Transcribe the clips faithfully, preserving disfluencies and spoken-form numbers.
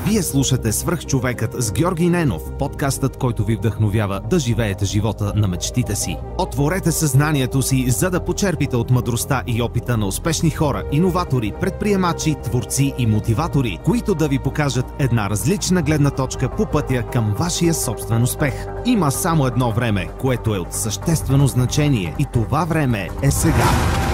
Вие слушате Свръхчовекът с Георги Ненов, подкастът, който ви вдъхновява да живеете живота на мечтите си. Отворете съзнанието си, за да почерпите от мъдростта и опита на успешни хора, иноватори, предприемачи, творци и мотиватори, които да ви покажат една различна гледна точка по пътя към вашия собствен успех. Има само едно време, което е от съществено значение, и това време е сега.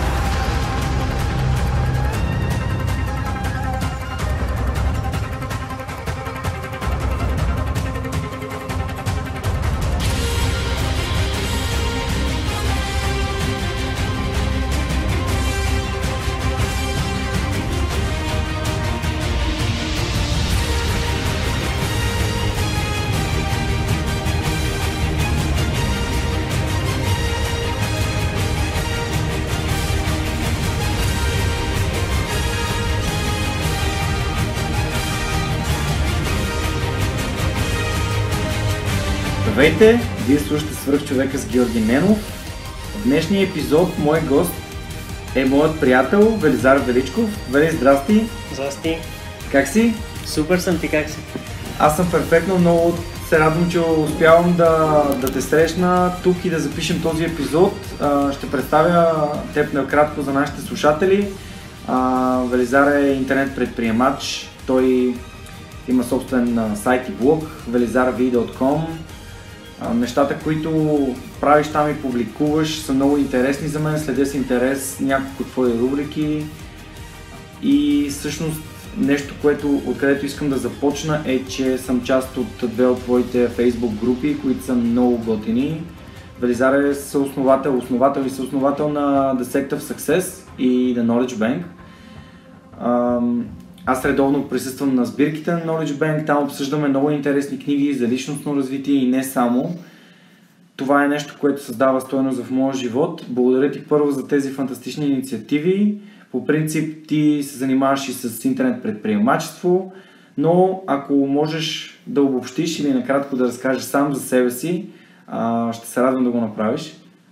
Здравейте! Вие слушате Свръхчовека с Георги Ненов. В днешния епизод мой гост е моят приятел Велизар Величков. Вели, здрасти! Здрасти! Как си? Супер съм, ти как си? Аз съм перфектно, много се радвам, че успявам да, да те срещна тук и да запишем този епизод. А, ще представя теб накратко за нашите слушатели. А, Велизар е интернет предприемач. Той има собствен сайт и блог велизар ви точка ком. Нещата, които правиш там и публикуваш, са много интересни за мен, следя с интерес няколко твои рубрики и всъщност нещо, което, откъдето искам да започна, е, че съм част от две от твоите фейсбук групи, които са много готини. Велизар е съосновател, основател и съосновател на The Sect of Success и The Knowledge Bank. Аз редовно присъствам на сбирките на Knowledge Bank, там обсъждаме много интересни книги за личностно развитие и не само. Това е нещо, което създава стойност в моя живот. Благодаря ти първо за тези фантастични инициативи. По принцип ти се занимаваш и с интернет предприемачество, но ако можеш да обобщиш или накратко да разкажеш сам за себе си, ще се радвам да го направиш.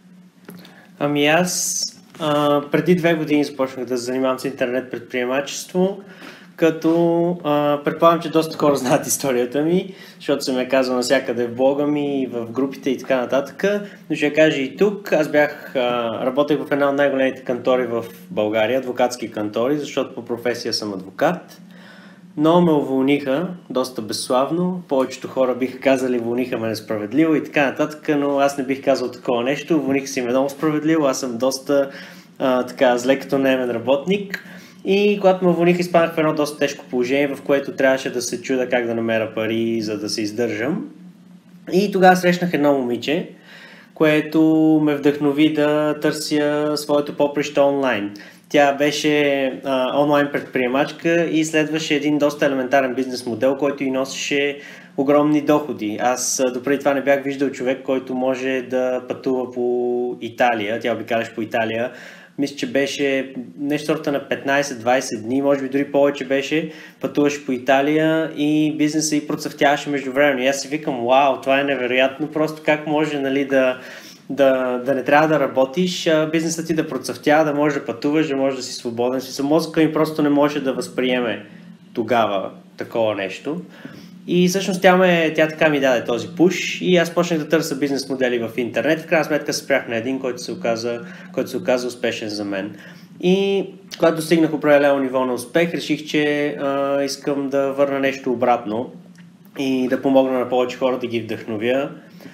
Ами аз а, преди две години започнах да се занимавам с интернет предприемачество. Като а, предполагам, че доста хора знаят историята ми, защото съм я казал навсякъде в блога ми, в групите и така нататък. Но ще я кажа и тук. Аз бях, а, работех в една от най-големите кантори в България, адвокатски кантори, защото по професия съм адвокат. Но ме уволниха доста безславно. Повечето хора биха казали, уволниха ме несправедливо и така нататък, но аз не бих казал такова нещо. Уволниха си ме много справедливо, аз съм доста а, така зле като наемен работник. И когато ме уволниха, изпаднах в едно доста тежко положение, в което трябваше да се чудя как да намеря пари, за да се издържам. И тогава срещнах едно момиче, което ме вдъхнови да търся своето поприще онлайн. Тя беше а, онлайн предприемачка и следваше един доста елементарен бизнес модел, който и носеше огромни доходи. Аз допреди това не бях виждал човек, който може да пътува по Италия. Тя обикаляше по Италия. Мисля, че беше нещо сорта на петнайсет-двайсет дни, може би дори повече беше, пътуваше по Италия и бизнеса и процъфтяваше междувременно. И аз си викам, вау, това е невероятно, просто как може, нали, да, да, да не трябва да работиш, а бизнесът ти да процъфтява, да можеш да пътуваш, да можеш да си свободен. Мозъка ми просто не може да възприеме тогава такова нещо. И всъщност тя, ме, тя така ми даде този пуш и аз почнах да търся бизнес модели в интернет. В крайна сметка се спрях на един, който се оказа, който се оказа успешен за мен. И когато достигнах определено ниво на успех, реших, че а, искам да върна нещо обратно и да помогна на повече хора, да ги вдъхновя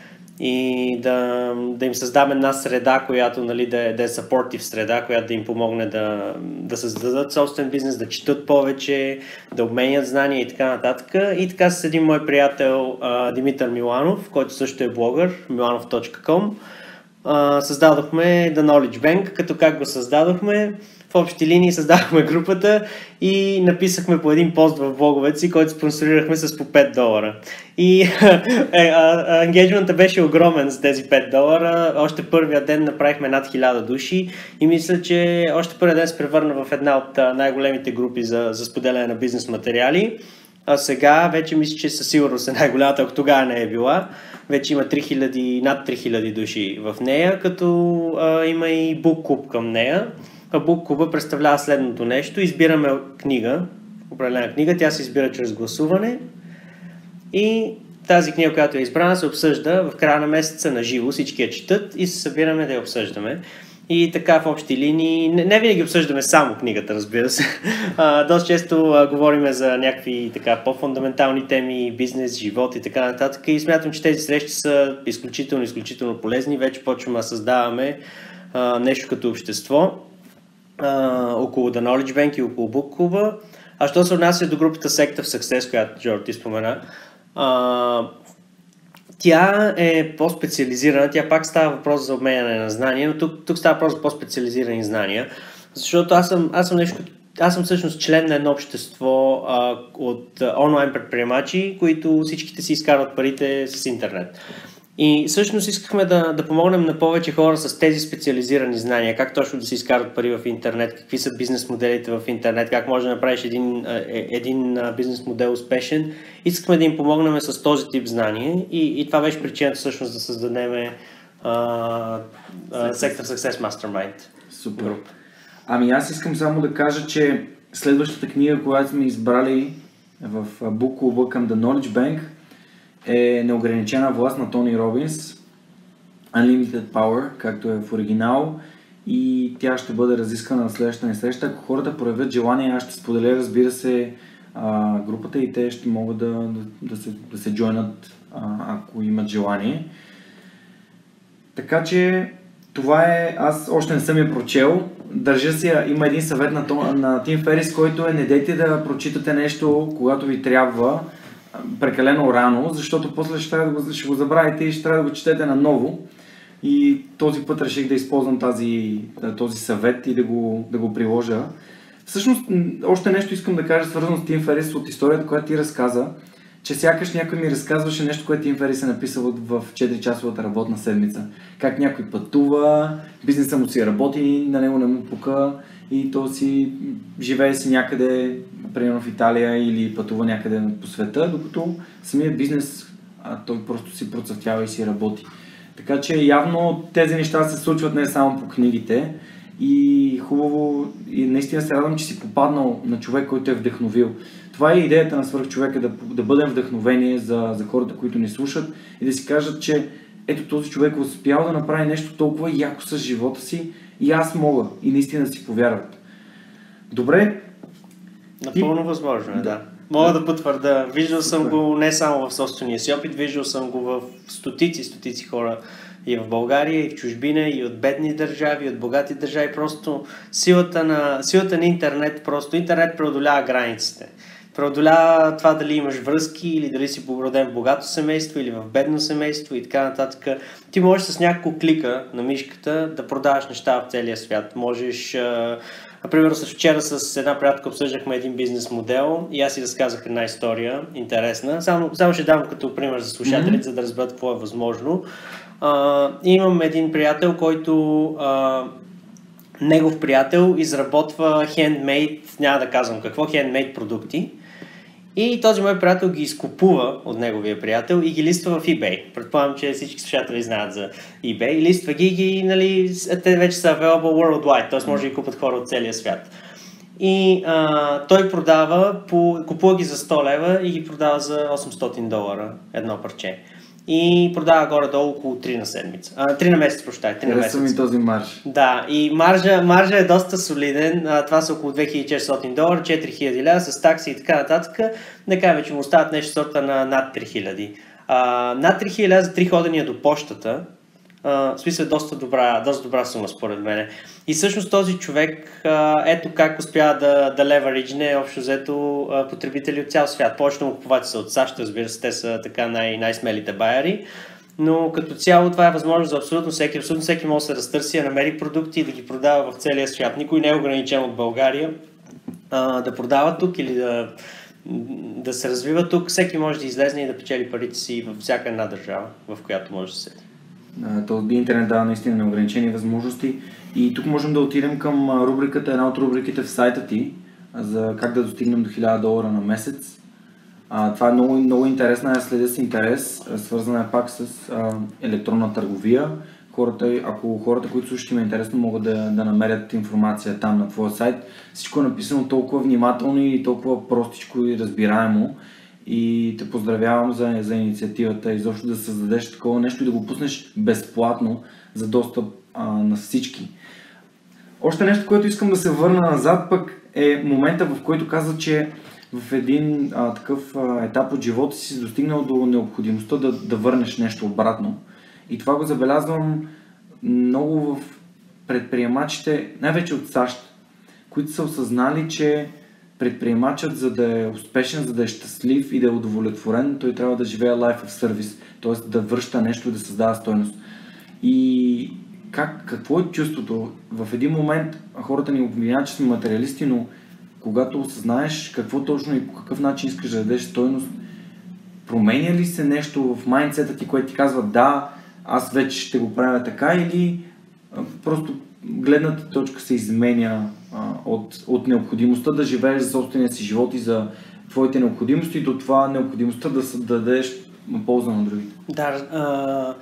и да, да им създам една среда, която, нали, да е, да е supportive среда, която да им помогне да, да създадат собствен бизнес, да четат повече, да обменят знания и така нататък. И така с един мой приятел а, Димитър Миланов, който също е блогър, миланов точка ком, а, създадохме The Knowledge Bank, като как го създадохме. В общи линии създахме групата и написахме по един пост в блоговете си, който спонсорирахме с по пет долара. И ангейджментът беше огромен за тези пет долара. Още първия ден направихме над хиляда души и мисля, че още първия ден се превърна в една от най-големите групи за, за споделяне на бизнес материали. А сега вече мисля, че със сигурност е най-голямата, ако тогава не е била. Вече има три хиляди, над три хиляди души в нея, като а, има и бук клуб към нея. Бук клуба представлява следното нещо. Избираме книга, определена книга, тя се избира чрез гласуване и тази книга, която е избрана, се обсъжда в края на месеца на живо, всички я четат и се събираме да я обсъждаме. И така в общи линии, не, не винаги обсъждаме само книгата, разбира се. А, доста често а, говорим за някакви така по-фундаментални теми, бизнес, живот и така нататък. И смятам, че тези срещи са изключително, изключително полезни. Вече почваме да създаваме а, нещо като общество а, около The Knowledge Bank и около Book Club. А що се отнася до групата Sect of Success, която Джордж ти спомена, а, тя е по-специализирана, тя пак става въпрос за обменяне на знания, но тук, тук става въпрос за по-специализирани знания, защото аз съм, аз съм нещо, аз съм всъщност член на едно общество а, от а, онлайн предприемачи, които всичките си изкарват парите с интернет. И всъщност искахме да, да помогнем на повече хора с тези специализирани знания, как точно да се изкарват пари в интернет, какви са бизнес моделите в интернет, как може да направиш един, един бизнес модел успешен. Искахме да им помогнем с този тип знания и, и това беше причината всъщност да създадем uh, uh, Sect of Success Mastermind. Супер. Group. Ами аз искам само да кажа, че следващата книга, която сме избрали в Book Club към The Knowledge Bank, е Неограничена власт на Тони Робинс, Unlimited Power, както е в оригинал, и тя ще бъде разискана на следващата ни среща. Ако хората проявят желание, аз ще споделя, разбира се, групата и те ще могат да, да, да се, да се джойнат, ако имат желание. Така че това е, аз още не съм я прочел. Държа си, има един съвет на, на Тим Ферис, който е: не дейте да прочитате нещо, когато ви трябва, прекалено рано, защото после ще, трябва да го, ще го забравите и ще трябва да го четете наново. И този път реших да използвам тази, този съвет и да го, да го приложа. Всъщност, още нещо искам да кажа, свързано с Тим Ферис от историята, която ти разказа, че сякаш някой ми разказваше нещо, което Тим Ферис е написал в четири-часовата работна седмица. Как някой пътува, бизнеса му си работи, на него не му пука и то си живее си някъде, примерно в Италия, или пътува някъде по света, докато самият бизнес а, той просто си процъфтява и си работи. Така че явно тези неща се случват не само по книгите и хубаво, и наистина се радвам, че си попаднал на човек, който е вдъхновил. Това е идеята на Свръхчовека, да, да бъдем вдъхновение за, за хората, които ни слушат и да си кажат, че ето този човек е успял да направи нещо толкова яко с живота си и аз мога, и наистина да си повярват. Добре? Напълно и... възможно е, да. Мога да потвърда. Виждал съм го не само в собствения си опит, виждал съм го в стотици, стотици хора и в България, и в чужбина, и от бедни държави, и от богати държави. Просто силата на, силата на интернет, просто интернет преодолява границите. Преодолява това дали имаш връзки или дали си породен в богато семейство или в бедно семейство и така нататък. Ти можеш с няколко клика на мишката да продаваш неща в целия свят. Можеш... Например, с вчера с една приятелка обсъждахме един бизнес модел и аз си разказах една история, интересна. Само, само ще дам като пример за слушателите, mm-hmm. за да разберат какво е възможно. А, имам един приятел, който а, негов приятел изработва хендмейд, няма да казвам какво, хендмейд продукти. И този мой приятел ги изкупува от неговия приятел и ги листва в eBay. Предполагам, че всички слушатели знаят за eBay. И листва ги, ги нали, те вече са available worldwide, т.е. може да ги купат хора от целия свят. И а, той продава, по, купува ги за сто лева и ги продава за осемстотин долара едно парче. И продава горе-долу около три на седмица. А, три на месец, прощай. три на месец. Ми този марж. Да, и маржа, маржа е доста солиден. А, това са около две хиляди и четиристотин долара, четири хиляди лева с такси и така нататък. Да кажем, че му остават нещо сорта на над три хиляди. А, над три хиляди лева за три ходения до почтата. Uh, в смисъл е доста добра, доста добра сума според мен. И всъщност този човек, uh, ето как успя да, да левериджне общо взето uh, потребители от цял свят. Повечето му купувачи са от САЩ, разбира се, те са така най- най-смелите байери. Но като цяло това е възможно за абсолютно всеки. Абсолютно всеки може да се разтърси, да намери продукти и да ги продава в целия свят. Никой не е ограничен от България uh, да продава тук или да, да се развива тук. Всеки може да излезне и да печели парите си във всяка една държава, в която може да се. Този интернет дава наистина неограничени възможности и тук можем да отидем към рубриката, една от рубриките в сайта ти за как да достигнем до хиляда долара на месец. А, това е много, много интересна, аз следя с интерес, свързана е пак с а, електронна търговия, хората, ако хората, които слушат им е интересно, могат да, да намерят информация там на твоя сайт. Всичко е написано толкова внимателно и толкова простичко и разбираемо. И те поздравявам за, за инициативата и защо да създадеш такова нещо и да го пуснеш безплатно за достъп а, на всички. Още нещо, което искам да се върна назад, пък е момента, в който каза, че в един а, такъв а, етап от живота си достигнал до необходимостта да, да върнеш нещо обратно. И това го забелязвам много в предприемачите, най-вече от САЩ, които са осъзнали, че предприемачът, за да е успешен, за да е щастлив и да е удовлетворен, той трябва да живее life of service, т.е. да връща нещо и да създава стойност. И как, какво е чувството? В един момент хората ни обвиняват, че сме материалисти, но когато осъзнаеш какво точно и по какъв начин искаш да дадеш стойност, променя ли се нещо в майндсета ти, което ти казва да, аз вече ще го правя така, или а, просто гледната точка се изменя а, от, от необходимостта да живееш за собствения си живот и за твоите необходимости до това необходимостта да, да дадеш полза на другите? Да, а,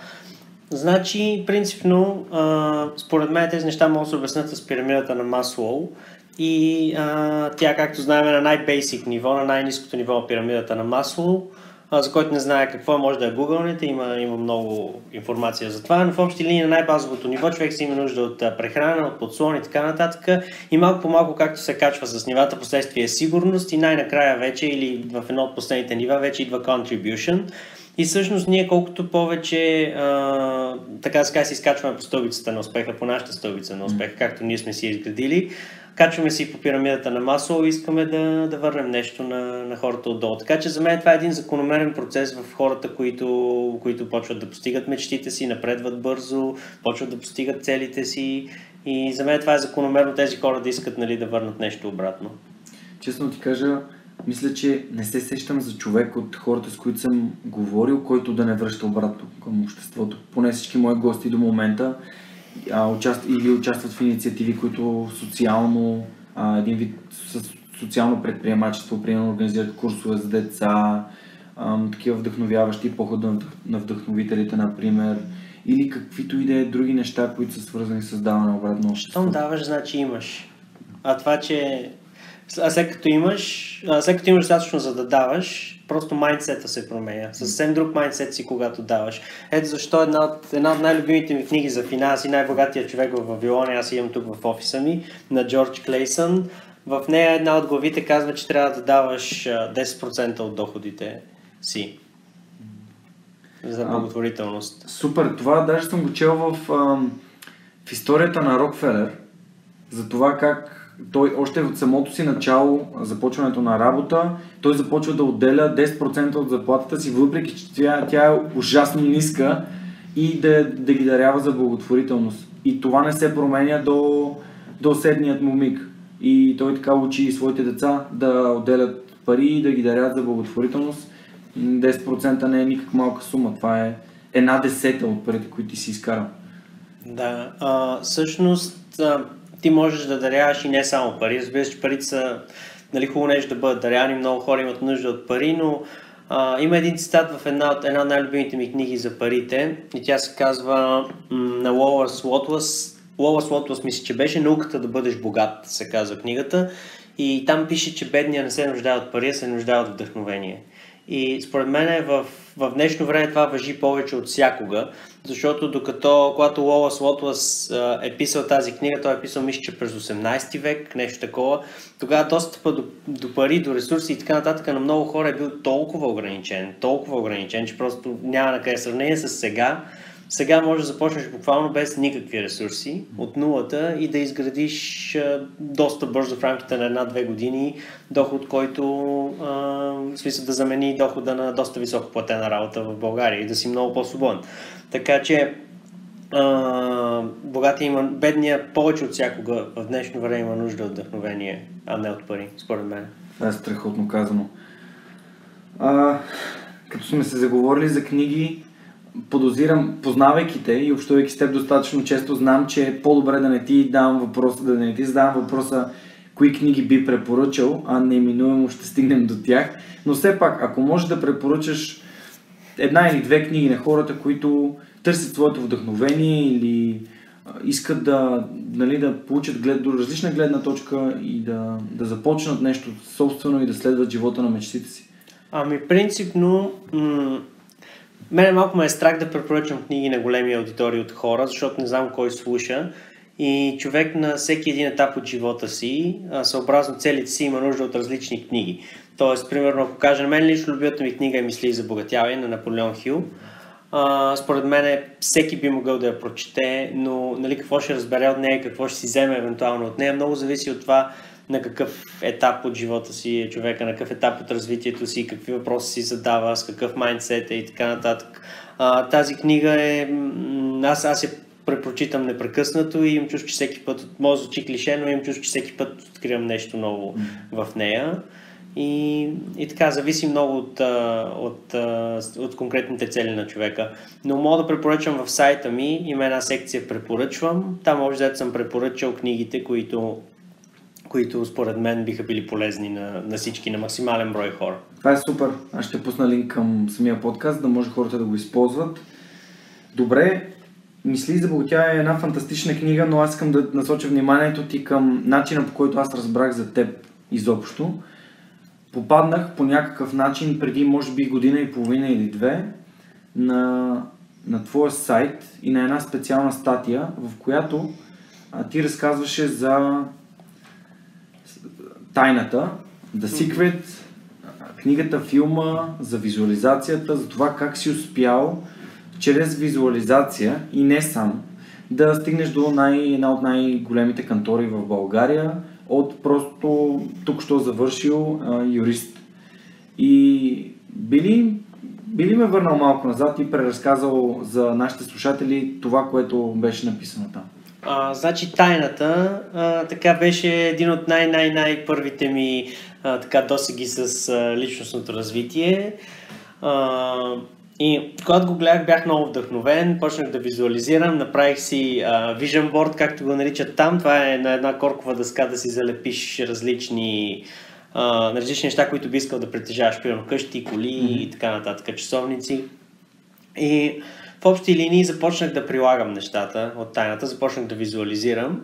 значи принципно а, според мен тези неща могат да се обяснят с пирамидата на Маслоу и а, тя, както знаем, е на най-бейсик ниво, на най-ниското ниво на пирамидата на Маслоу. За който не знае какво, може да я гугълнете, има, има много информация за това, но в общи линии на най-базовото ниво човек си има нужда от прехрана, от подслон и така нататък и малко по малко, както се качва с нивата, последствие е сигурност и най-накрая вече, или в едно от последните нива, вече идва contribution. И всъщност ние колкото повече а, така сега си изкачваме по стълбицата на успеха, по нашата стълбица на успеха, както ние сме си изградили, качваме си по пирамидата на Маслоу и искаме да, да върнем нещо на, на хората отдолу. Така че за мен това е един закономерен процес в хората, които, които почват да постигат мечтите си, напредват бързо, почват да постигат целите си и за мен това е закономерно тези хора да искат, нали, да върнат нещо обратно. Честно ти кажа, мисля, че не се сещам за човек от хората, с които съм говорил, който да не връща обратно към обществото. Поне всички мои гости до момента а, участ... или участват в инициативи, които социално, а, един вид с социално предприемачество, примерно организират курсове за деца, а, такива вдъхновяващи похода на, на вдъхновителите, например, или каквито и да е други неща, които са свързани с даване обратно общество. Щом даваш, значи имаш. А това, че А след като имаш, а след като имаш достатъчно за да даваш, просто майндсета се променя. Съвсем друг майндсет си, когато даваш. Ето защо една от, една от най-любимите ми книги за финанси, най-богатия човек в Вавилония, аз имам тук в офиса ми, на Джордж Клейсън. В нея една от главите казва, че трябва да даваш десет процента от доходите си за благотворителност. А, супер, това даже съм го чел в, в историята на Рокфелер, за това как той още от самото си начало, започването на работа, той започва да отделя десет процента от заплатата си, въпреки че тя, тя е ужасно ниска, и да, да ги дарява за благотворителност. И това не се променя до, до седният му миг. И той така учи своите деца да отделят пари и да ги дарят за благотворителност. десет процента не е никак малка сума, това е една десета от парите, които ти си изкарал. Да, а, всъщност а, ти можеш да даряваш и не само пари. Разбира се, че парите са, нали, хубаво нещо да бъдат дарявани, много хора имат нужда от пари, но а, има един цитат в една от една от най-любимите ми книги за парите и тя се казва м- на Уолас Уотлас. Уолас Уотлас мисля, че беше "Науката да бъдеш богат", се казва книгата, и там пише, че бедния не се нуждае от пари, а се нуждае от вдъхновение. И според мен в, в днешно време това важи повече от всякога, защото докато, когато Уолас Уотлас е писал тази книга, той е писал, мисля, че през осемнайсети век, нещо такова, тогава достъпа до, до пари, до ресурси и така нататък на много хора е бил толкова ограничен, толкова ограничен, че просто няма на къде сравнение с сега. Сега можеш да започнеш буквално без никакви ресурси, от нулата, и да изградиш а, доста бързо в рамките на една-две години доход, който а, в смисъл да замени дохода на доста високо платена работа в България и да си много по-свободен. Така че а, богатия има, бедния повече от всякога в днешно време има нужда от вдъхновение, а не от пари, според мен. Това е страхотно казано. А, като сме се заговорили за книги, подозирам, познавайки те и общувайки с теб достатъчно често, знам, че е по-добре да не ти давам въпроса, да не ти задавам въпроса кои книги би препоръчал, а неминуемо ще стигнем до тях. Но все пак, ако можеш да препоръчаш една или две книги на хората, които търсят своето вдъхновение или искат да, нали, да получат глед, до различна гледна точка и да, да започнат нещо собствено и да следват живота на мечтите си? Ами принципно, м- мене малко ме е страх да препоръчвам книги на големи аудитории от хора, защото не знам кой слуша и човек на всеки един етап от живота си, съобразно целите си, има нужда от различни книги. Тоест, примерно, ако кажа, на мен лично любимата ми книга е Мисли за богатяване на Наполеон Хил. Uh, според мен всеки би могъл да я прочете, но нали, какво ще разбере от нея, какво ще си вземе евентуално от нея, много зависи от това на какъв етап от живота си е човека, на какъв етап от развитието си, какви въпроси си задава, с какъв майндсет е и така нататък. Uh, тази книга е... Аз, аз я препрочитам непрекъснато и имам чувство, че всеки път, може да звучи клише, но имам чувство, че всеки път откривам нещо ново mm. в нея. И, и така, зависи много от, от, от конкретните цели на човека. Но мога да препоръчам в сайта ми, има една секция препоръчвам. Там може да съм препоръчал книгите, които, които според мен биха били полезни на, на всички, на максимален брой хора. Това е супер. Аз ще пусна линк към самия подкаст, да може хората да го използват. Добре, Мисли за богатяване е една фантастична книга, но аз искам да насоча вниманието ти към начина, по който аз разбрах за теб изобщо. Попаднах по някакъв начин преди може би година и половина или две на, на твоя сайт и на една специална статия, в която а, ти разказваше за тайната, The Secret, книгата, филма, за визуализацията, за това как си успял чрез визуализация и не сам да стигнеш до най, една от най-големите кантори в България, от просто тук що завършил а, юрист. И били, били ме върнал малко назад и преразказал за нашите слушатели това, което беше написано там. А, значи тайната а, така беше един от най-най-най първите ми а, така досеги с а, личностното развитие. А, И когато го гледах, бях много вдъхновен, почнах да визуализирам, направих си а, vision board, както го наричат там. Това е на една коркова дъска да си залепиш различни, а, различни неща, които би искал да притежаваш, примерно къщи, коли mm-hmm. и така нататък, часовници. И в общи линии започнах да прилагам нещата от тайната, започнах да визуализирам.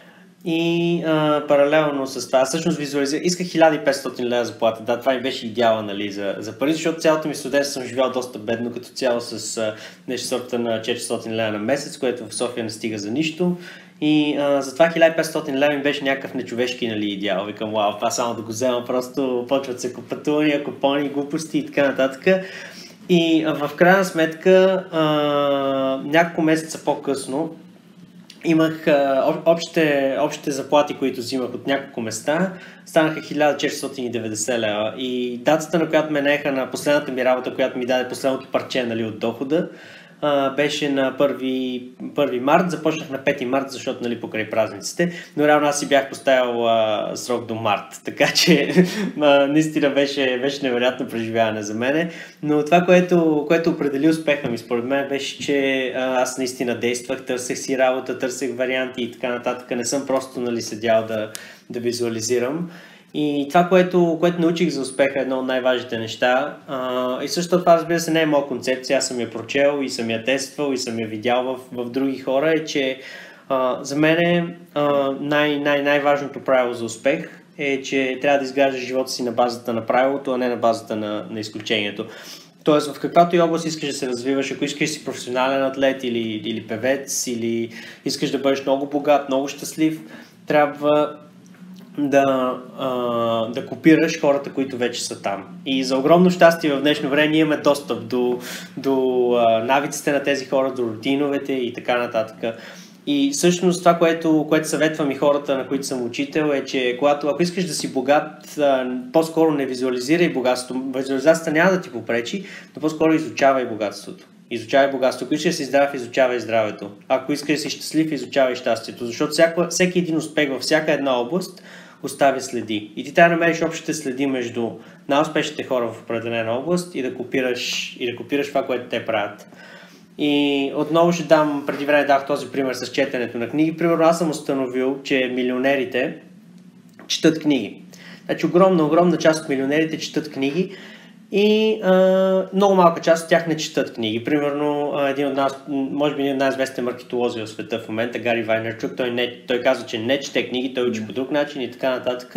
И а, паралелно с това, всъщност визуализирах, исках хиляда и петстотин лева заплата, да, това ми беше идеала, нали, за, за пари, защото цялото ми студентство съм живял доста бедно, като цяло с а, нещо сорта на четиристотин лева на месец, което в София не стига за нищо. И а, затова хиляда и петстотин лева ми беше някакъв нечовешки, нали, идеал. Викам, вау, това само да го взема, просто почват се купатувания, купони, глупости и така нататък. И а, в крайна сметка, а, няколко месеца по-късно, имах а, общите, общите заплати, които взимах от няколко места, станаха хиляда четиристотин и деветдесет лева. И датата, на която ме наеха на последната ми работа, която ми даде последното парче, нали, от дохода, а, беше на първи март, започнах на пети март, защото, нали, покрай празниците, но реално аз си бях поставил а, срок до март, така че а, наистина беше, беше невероятно преживяване за мене, но това, което, което определи успеха ми според мен беше, че а, аз наистина действах, търсех си работа, търсех варианти и така нататък, не съм просто, нали, седял да, да визуализирам. И това, което, което научих за успеха, е едно от най-важните неща. А, и също това, разбира се, не е моя концепция. Аз съм я прочел и съм я тествал и съм я видял в, в други хора. Е, че а, за мен е, а, най- най- най-важното правило за успех е, че трябва да изграждаш живота си на базата на правилото, а не на базата на, на изключението. Тоест, в каквато и област искаш да се развиваш, ако искаш да си професионален атлет или, или певец, или искаш да бъдеш много богат, много щастлив, трябва да, а, да копираш хората, които вече са там. И за огромно щастие в днешно време ние имаме достъп до, до а, навиците на тези хора, до рутиновете и така нататък. И всъщност това, което, което съветвам и хората, на които съм учител, е, че когато, ако искаш да си богат, а, по-скоро не визуализирай богатството. Визуализацията няма да ти попречи, но по-скоро изучавай богатството. Изучавай богатството. Ако искаш да си здрав, изучавай здравето. Ако искаш да си щастлив, изучавай щастието. Защото всяко, всеки един успех във всяка една област оставя следи. И ти трябва да намериш общите следи между най-успешните хора в определена област и да копираш, и да копираш това, което те правят. И отново ще дам, преди време дах този пример с четенето на книги. Примерно аз съм установил, че милионерите четат книги. Значи огромна, огромна част от милионерите четат книги и а, много малка част от тях не четат книги. Примерно, а, един от нас, може би един от най-известните маркетолози в света в момента, Гари Вайнерчук, той, не, той казва, че не чете книги, той учи по друг начин и така нататък.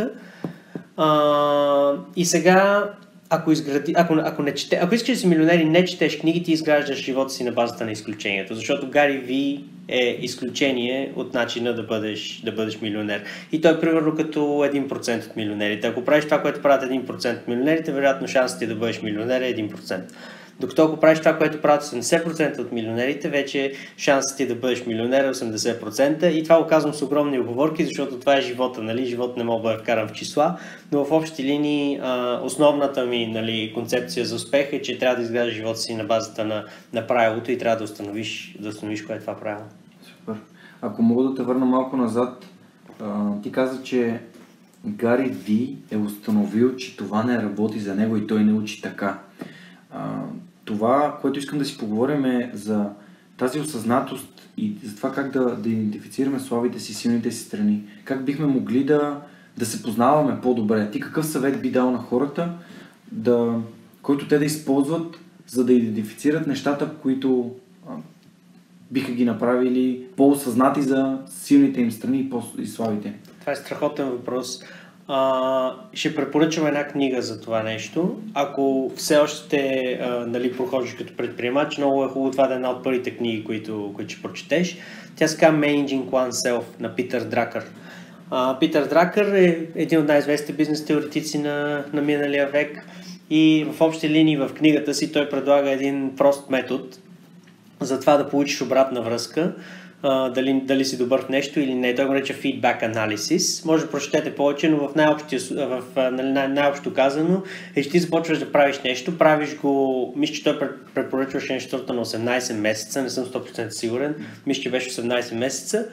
А, и сега, ако, изгради, ако, ако, не чете, ако искаш да си милионер и не четеш книги, ти изграждаш живота си на базата на изключението, защото Гари Ви е изключение от начина да бъдеш, да бъдеш милионер. И той е примерно като един процент от милионерите. Ако правиш това, което правят един процент от милионерите, вероятно шансът ти да бъдеш милионер е един процент. Докато ако правиш това, което правят осемдесет процента от милионерите, вече шансът ти да бъдеш милионер е осемдесет процента. И това го казвам с огромни оговорки, защото това е живота, нали? Живот не мога да вкарам в числа, но в общи линии а, основната ми, нали, концепция за успех е, че трябва да изграждаш живота си на базата на, на правилото и трябва да установиш, да установиш кое е това правило. Супер. Ако мога да те върна малко назад, а, ти каза, че Гари Ви е установил, че това не работи за него и той не учи така. А, това, което искам да си поговорим е за тази осъзнатост и за това как да, да идентифицираме слабите си, силните си страни. Как бихме могли да, да се познаваме по-добре. Ти какъв съвет би дал на хората, да, който те да използват, за да идентифицират нещата, които а, биха ги направили по-осъзнати за силните им страни и, по- и слабите? Това е страхотен въпрос. Uh, ще препоръчам една книга за това нещо. Ако все още uh, нали, прохождаш като предприемач, много е хубаво това да е една от първите книги, които, които ще прочетеш. Тя се казва Managing Oneself на Питър Дракър. Uh, Питър Дракър е един от най-известните бизнес теоретици на, на миналия век и в общи линии в книгата си той предлага един прост метод за това да получиш обратна връзка. Uh, дали, дали си добър в нещо или не. Той го нарича feedback analysis. Може да прочетете повече, но в, в най- най-общо казано е, че ти започваш да правиш нещо, правиш го, мисля, че той препоръчваше нещото на осемнайсет месеца, не съм сто процента сигурен, мисля, че беше осемнайсет месеца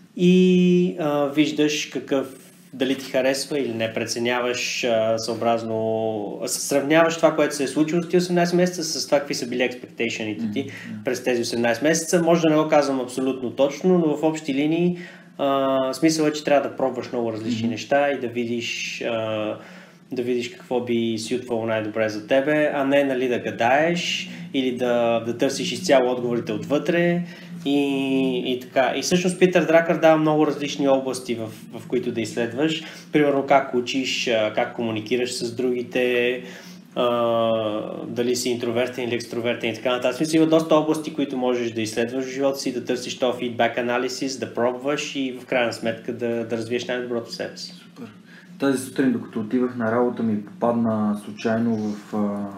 и uh, виждаш какъв, дали ти харесва или не, преценяваш а, съобразно, сравняваш това, което се е случило с ти осемнайсет месеца с това, какви са били expectations-ите ти mm-hmm. през тези осемнайсет месеца. Може да не го казвам абсолютно точно, но в общи линии а, смисъл е, че трябва да пробваш много различни mm-hmm. неща и да видиш, а, да видиш какво би сютвало най-добре за тебе, а не, нали, да гадаеш или да, да търсиш изцяло отговорите отвътре. И, и така. И всъщност Питър Дракър дава много различни области, в, в които да изследваш. Примерно как учиш, как комуникираш с другите, а, дали си интровертен или екстровертен и така нататък. Смисъл, има доста области, които можеш да изследваш в живота си, да търсиш този фидбак анализис, да пробваш и в крайна сметка да, да развиеш най-доброто в себе си. Супер. Тази сутрин, докато отивах на работа, ми попадна случайно в,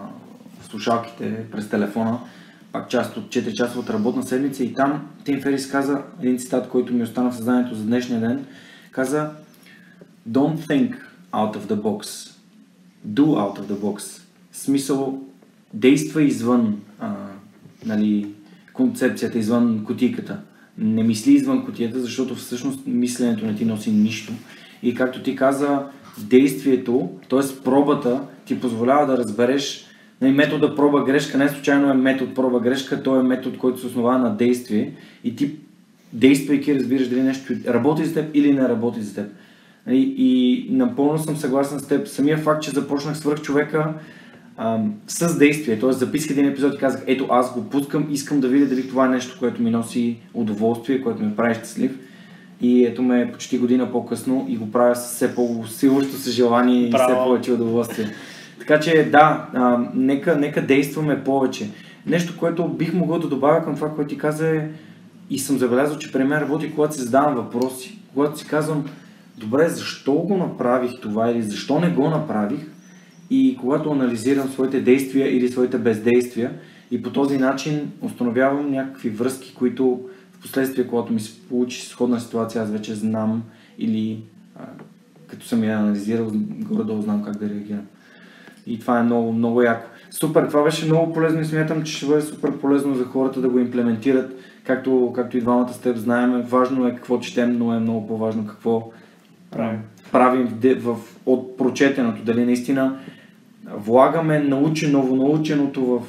в слушалките през телефона, пак част от четири часовата работна седмица и там Тим Ферис каза един цитат, който ми остана в съзнанието за днешния ден. Каза: Don't think out of the box. Do out of the box. Смисъл, действа извън а, нали, концепцията, извън кутийката. Не мисли извън кутията, защото всъщност мисленето не ти носи нищо. И както ти каза, действието, т.е. пробата, ти позволява да разбереш. Метода проба-грешка не случайно е метод проба-грешка, той е метод, който се основава на действие и ти, действайки, разбираш дали нещо работи за теб или не работи за теб. И, и напълно съм съгласен с теб. Самия факт, че започнах Свръхчовека ам, с действие, т.е. записах един епизод и казах: ето, аз го пускам, искам да видя дали това е нещо, което ми носи удоволствие, което ме прави щастлив. И ето ме почти година по-късно и го правя с все по-силващо съжелание и все повече удоволствие. Така че да, а, нека, нека действаме повече. Нещо, което бих могъл да добавя към това, което ти каза е, и съм забелязал, че при мен работи, когато си задавам въпроси, когато си казвам: добре, защо го направих това или защо не го направих, и когато анализирам своите действия или своите бездействия и по този начин установявам някакви връзки, които в последствие, когато ми се получи сходна ситуация, аз вече знам или а, като съм я анализирал, горе-долу знам как да реагирам. И това е много, много яко. Супер, това беше много полезно и смятам, че ще бъде супер полезно за хората да го имплементират, както, както и двамата с теб знаем. Важно е какво четем, но е много по-важно какво правим, правим в, в, от прочетеното. Дали наистина влагаме научено, новонаученото в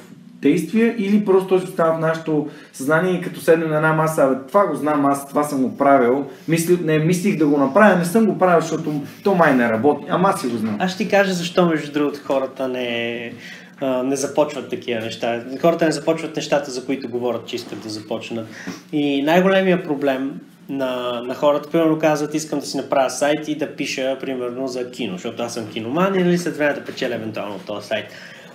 действия, или просто той остава в нашето съзнание и като седнем на една маса, абе, това го знам, аз това съм го правил, Мисли, не мислих да го направя, не съм го правил, защото то май не работи, ама аз си го знам. Аз ще ти кажа защо между другото хората не, а, не започват такива неща. Хората не започват нещата, за които говорят, че искат да започнат. И най-големият проблем на, на хората, примерно казват, искам да си направя сайт и да пиша, примерно, за кино, защото аз съм киноман и нали след време да печеля евентуално този сайт.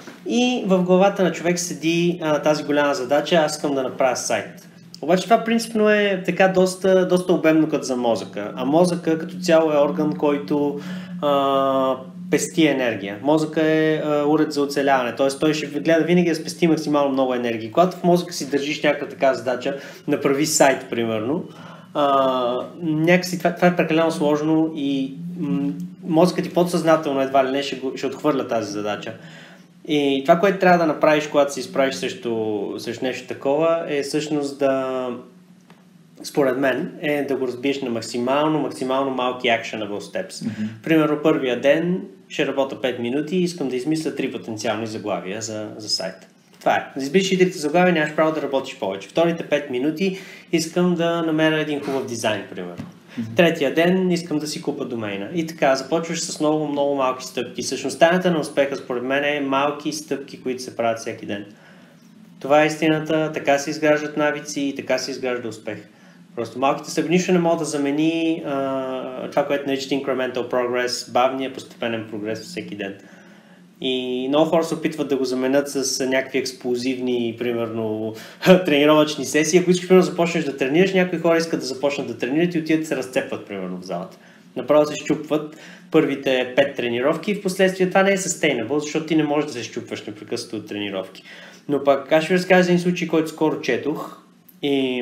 И в главата на човек седи а, тази голяма задача, аз искам да направя сайт. Обаче това принципно е така доста, доста обемно като за мозъка. А мозъка като цяло е орган, който а, пести енергия. Мозъка е а, уред за оцеляване, т.е. той ще гледа винаги да спести максимално много енергия. Когато в мозъка си държиш някаква така задача, направи сайт, примерно, а, някакси това, това е прекалено сложно и м- мозъкът ти подсъзнателно едва ли не ще, ще отхвърля тази задача. И това, което трябва да направиш, когато се изправиш срещу, срещу нещо такова, е всъщност да, според мен, е да го разбиеш на максимално, максимално малки actionable steps. Mm-hmm. Примерно първия ден ще работя пет минути и искам да измисля три потенциални заглавия за, за сайта. Това е. Да избиш и трите заглавия, нямаш право да работиш повече. Вторите пет минути искам да намеря един хубав дизайн, примерно. Mm-hmm. Третия ден искам да си купа домейна. И така, започваш с много, много малки стъпки. Всъщност тайната на успеха, според мен, е малки стъпки, които се правят всеки ден. Това е истината, така се изграждат навици и така се изгражда успех. Просто малките стъпки, нищо не може да замени а, това, което наричат incremental progress, бавния постепенен прогрес всеки ден. И много хора се опитват да го заменят с някакви експлозивни, примерно, тренировъчни сесии. Ако искаш, примерно, започнеш да тренираш, някои хора искат да започнат да тренират и отидат да се разцепват, примерно, в залата. Направо се щупват първите пет тренировки и в последствие това не е sustainable, защото ти не можеш да се щупваш непрекъснато от тренировки. Но пак, аз ще ви разкажа за един случай, който скоро четох и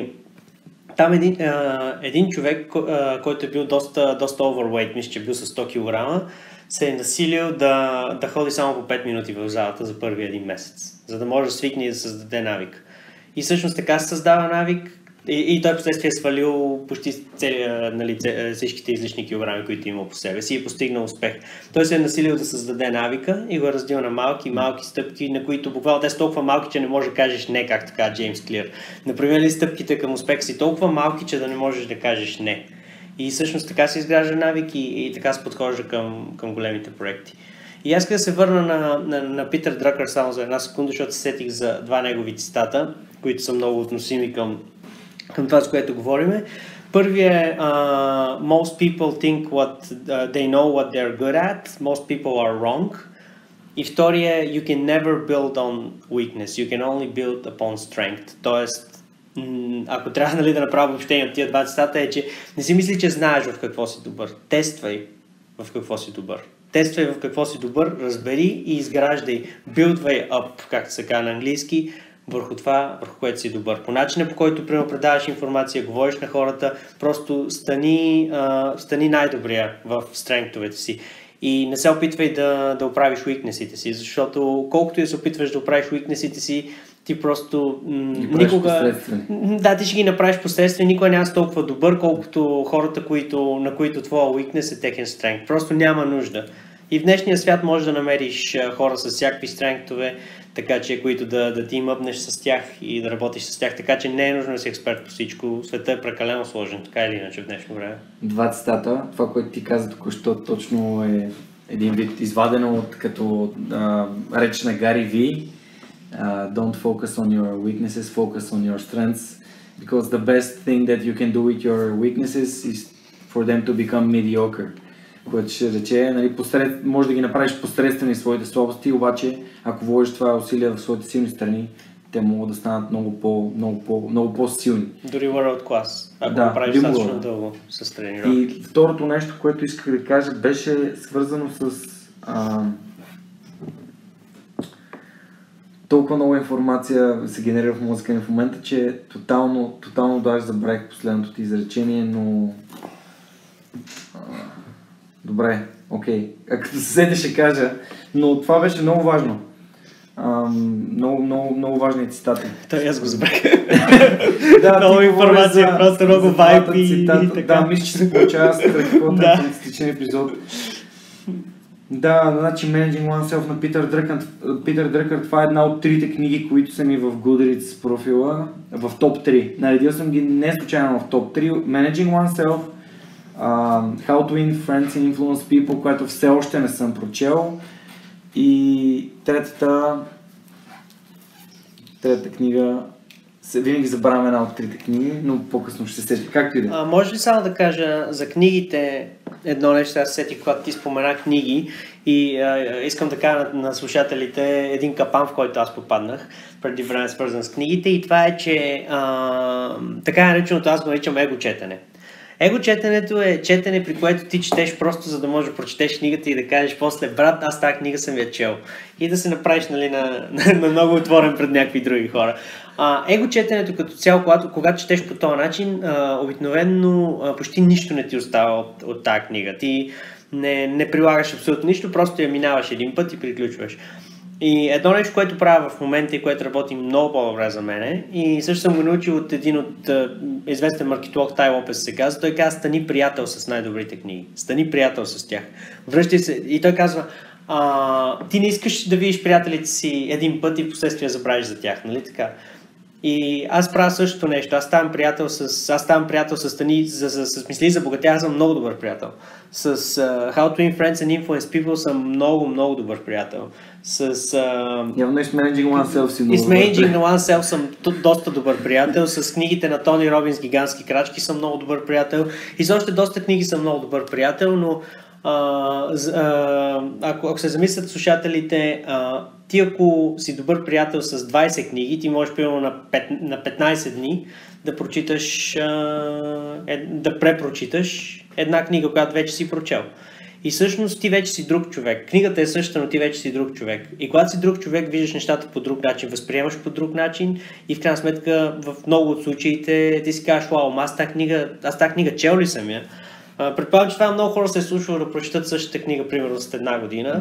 там един, а, един човек, а, който е бил доста, доста overweight, мисля, че е бил с сто килограма, се е насилил да, да ходи само по пет минути в залата за първи един месец, за да може да свикне и да създаде навик. И всъщност така се създава навик и, и той впоследствие е свалил почти цели, нали, всичките излишни килограми, които има по себе си и е постигнал успех. Той се е насилил да създаде навика и го е раздел на малки, малки стъпки, на които буквално те са толкова малки, че не можеш да кажеш не, както така Джеймс Клир. Например, ли стъпките към успех си толкова малки, че да не можеш да кажеш не. И всъщност така се изгражда навик и, и така се подхожда към, към големите проекти. И аз да се върна на, на, на Питър Друкър само за една секунда, защото се сетих за два негови цитата, които са много относими към, към това, с което говориме. Първият е uh, most people think what uh, they know what they're good at, most people are wrong. И вторият е you can never build on weakness, you can only build upon strength. Тоест, ако трябва, нали, да направя въобще от тия два цитата, е, че не си мисли, че знаеш в какво си добър. Тествай в какво си добър. Тествай в какво си добър, разбери и изграждай. Buildway up, както се казва на английски, върху това, върху което си добър. По начина, по който примерно предаваш информация, говориш на хората, просто стани, а, стани най-добрия в стренктовете си. И не се опитвай да, да оправиш уикнесите си, защото колкото и да се опитваш да оправиш уикнесите си, ти просто м- никога... Да, ти ще ги направиш последствие, никога няма толкова добър, колкото хората, които, на които твоя weakness е техен strength. Просто няма нужда. И в днешния свят можеш да намериш хора с всякакви стренктове, така че които да, да ти мъпнеш с тях и да работиш с тях, така че не е нужно да си експерт по всичко. Светът е прекалено сложен, така или иначе в днешно време. Два цитата, това, което ти каза току-що, точно е един вид извадено от като а, реч на Гари Ви. Uh, don't focus on your weaknesses, focus on your strengths, because the best thing that you can do with your weaknesses is for them to become mediocre. Което ще рече, нали, посред... може да ги направиш посредствени своите слабости, обаче ако вложиш това усилие в своите силни страни, те могат да станат много, по, много, по, много по-силни. Дори world class, ако да, го правиш достатъчно дълго с тренировки. И второто нещо, което исках да кажа, беше свързано с а... толкова много информация се генерира в мозъка ми в момента, че тотално, тотално даже забравих последното ти изречение, но... А, добре, окей. А като се седе ще кажа, но това беше много важно. А, много, много, много важни цитати. Той аз го забравих. Да, много информация, за, просто много вайп и, и така. Да, мисля, че се получава с страхотен фантастичен епизод. Да, значи Managing Oneself на Питър Дръкър. Питър Дръкър, това е една от трите книги, които са ми в Goodreads профила, в топ три. Наредил съм ги не случайно в топ три. Managing Oneself, uh, How to Win Friends and Influence People, което все още не съм прочел. И третата, третата книга, винаги забравям една от трите книги, но по-късно ще се сетя. Както и да. Може ли само да кажа за книгите едно нещо, аз сетих, когато ти спомена книги и а, искам да кажа на, на слушателите един капан, в който аз попаднах преди време, свързан с книгите, и това е, че а, така нареченото, аз го наричам его четене. Его четенето е четене, при което ти четеш просто за да можеш да прочетеш книгата и да кажеш после: брат, аз тази книга съм я чел. И да се направиш, нали, на, на, на много отворен пред някакви други хора. А, его четенето като цяло, когато, когато четеш по този начин, а, обикновено а, почти нищо не ти остава от, от тази книга. Ти не, не прилагаш абсолютно нищо, просто я минаваш един път и приключваш. И едно нещо, което правя в момента и което работи много по-добре за мене, и също съм го научил от един от uh, известен маркетолог Тай Лопес се казва, той казва: стани приятел с най-добрите книги, стани приятел с тях. Връщай се, и той казва: а, ти не искаш да видиш приятелите си един път и в последствие забравиш за тях, нали така? И аз правя същото нещо. Аз ставам приятел с, аз ставам приятел с Стани, за, за, с мисли за богатя, аз съм много добър приятел. С uh, How to Win Friends and Influence People съм много, много добър приятел. С... Uh, Явно и с Managing Oneself си много и с Managing Oneself съм доста добър приятел. С книгите на Тони Робинс "Гигантски крачки" съм много добър приятел. И с още доста книги съм много добър приятел, но Uh, uh, ако, ако се замислят слушателите, uh, ти ако си добър приятел с двайсет книги, ти можеш примерно на, пет, на петнайсет дни да прочиташ, uh, е, да препрочиташ една книга, която вече си прочел. И всъщност ти вече си друг човек. Книгата е същата, но ти вече си друг човек. И когато си друг човек, виждаш нещата по друг начин, възприемаш по друг начин и в крайна сметка в много от случаите ти си кажеш: вау, аз тази книга, аз тази книга чел ли съм я? Uh, предполагам, че това много хора се е случвало да прочитат същата книга, примерно след една година,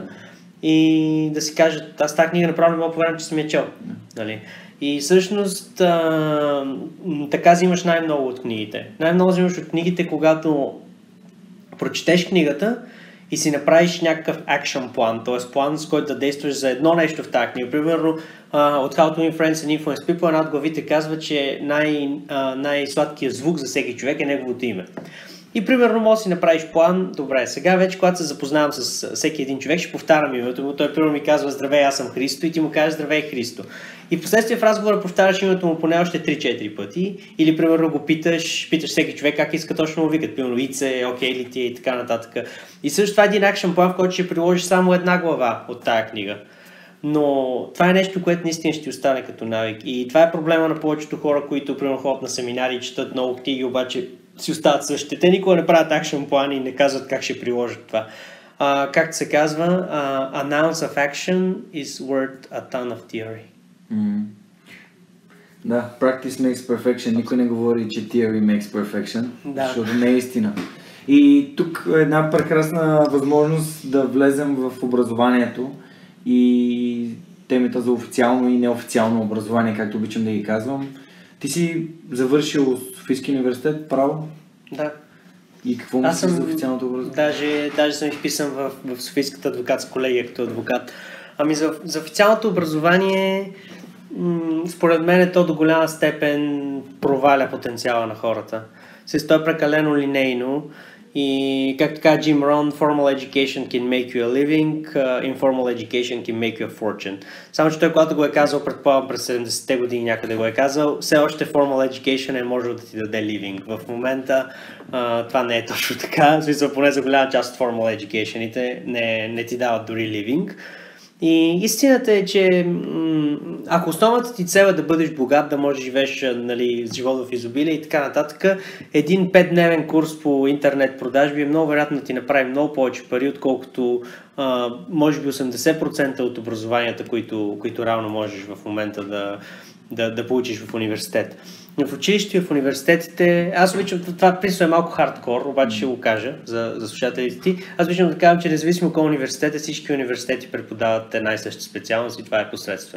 и да си кажат: аз тази книга направо не мога повярвам, че съм я чел. Нали? И всъщност а, така взимаш най-много от книгите. Най-много взимаш от книгите, когато прочетеш книгата и си направиш някакъв акшън план, т.е. план, с който да действаш за едно нещо в тази книга. Примерно uh, от How to Win Friends and Influence People, една от главите казва, че най- uh, най-сладкият звук за всеки човек е неговото име. И примерно може да си направиш план: добре, сега вече, когато се запознавам с всеки един човек, ще повтарям името му. Той примерно ми казва: здравей, аз съм Христо, и ти му кажеш: здравей, Христо. И впоследствие в разговора повтаряш името му поне още три-четири пъти. Или примерно го питаш, питаш всеки човек как иска точно му викат. Примерно Ице, окей ли ти и така нататък. И също това е един акшън план, в който ще приложиш само една глава от тая книга. Но това е нещо, което наистина ще ти остане като навик. И това е проблема на повечето хора, които примерно ходят на семинари и четат много книги, обаче си остават същите. Те никога не правят акшън плани и не казват как ще приложат това. Uh, както се казва, uh, an ounce of action is worth a ton of theory. Mm. Да, practice makes perfection. Никой не говори, че theory makes perfection, да. Защото не е истина. И тук е една прекрасна възможност да влезем в образованието и темата за официално и неофициално образование, както обичам да ги казвам. Ти си завършил Софийски университет, право? Да. И какво мислиш за официалното образование? Даже, даже съм изписан в, в Софийската адвокатска колегия като адвокат. Ами за, за официалното образование, м- според мен е то до голяма степен проваля потенциала на хората. Се то е прекалено линейно. И както каза Джим Рон, formal education can make you a living, uh, informal education can make you a fortune. Само че той, когато го е казал, предполагам през седемдесетте години някъде го е казал, все още formal education е може да ти даде living. В момента uh, това не е точно така, в смисъл поне за голяма част от formal education-ите не, не ти дават дори living. И истината е, че м- ако основната ти цел е да бъдеш богат, да можеш да живееш, нали, с живот в изобилие и така нататък, един петдневен курс по интернет продажби е много вероятно да ти направи много повече пари, отколкото а, може би осемдесет процента от образованията, които, които реално можеш в момента да, да, да получиш в университет. В училище и в университетите, аз обичам, това принцип е малко хардкор, обаче ще го кажа за, за слушателите ти. Аз обичам да кажа, че независимо кой университет е, всички университети преподават една и съща специалност и това е посредственост.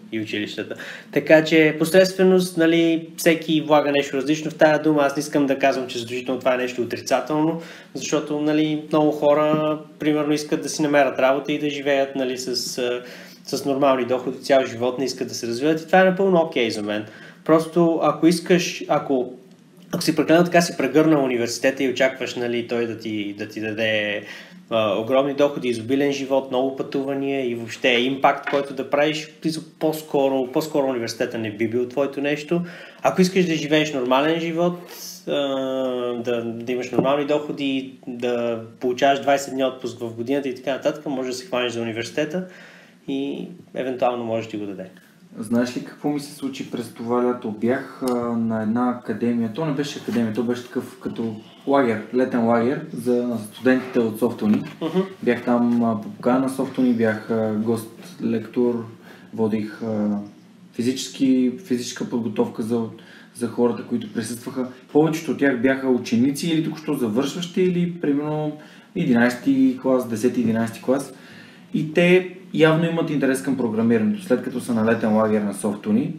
и училищата. Така че посредственост, нали, всеки влага нещо различно в тази дума. Аз не искам да казвам, че задължително това е нещо отрицателно, защото, нали, много хора примерно искат да си намерят работа и да живеят, нали, с, с нормални доходи цял живот, не искат да се развиват и това е напълно окей за мен. Просто ако искаш, ако Ако си прекалено така си прегърнал университета и очакваш, нали, той да ти, да ти даде а, огромни доходи, изобилен живот, много пътувания и въобще импакт, който да правиш, по-скоро, по-скоро университета не би бил твоето нещо. Ако искаш да живееш нормален живот, а, да, да имаш нормални доходи, да получаваш двайсет дни отпуск в годината и така нататък, може да се хванеш за университета и евентуално може да ти го даде. Знаеш ли какво ми се случи през това лято? Бях а, на една академия, то не беше академия, то беше такъв като лагер, летен лагер за студентите от Софтуни. Uh-huh. Бях там а, по покана на Софтуни, бях а, гост-лектор, водих а, физически, физическа подготовка за, за хората, които присъстваха. Повечето от тях бяха ученици или току-що завършващи, или примерно единайсети клас, десети-единайсети клас. И те явно имат интерес към програмирането, след като са на летен лагер на Софтуни.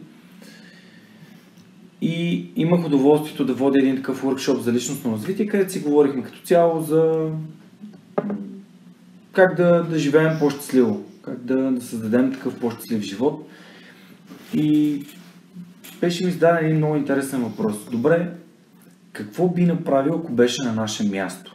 И имах удоволствието да водя един такъв workshop за личностно развитие, където си говорихме като цяло за как да, да живеем по-щастливо, как да, да създадем такъв по-щастлив живот. И беше ми зададен един много интересен въпрос. Добре, какво би направил, ако беше на наше място?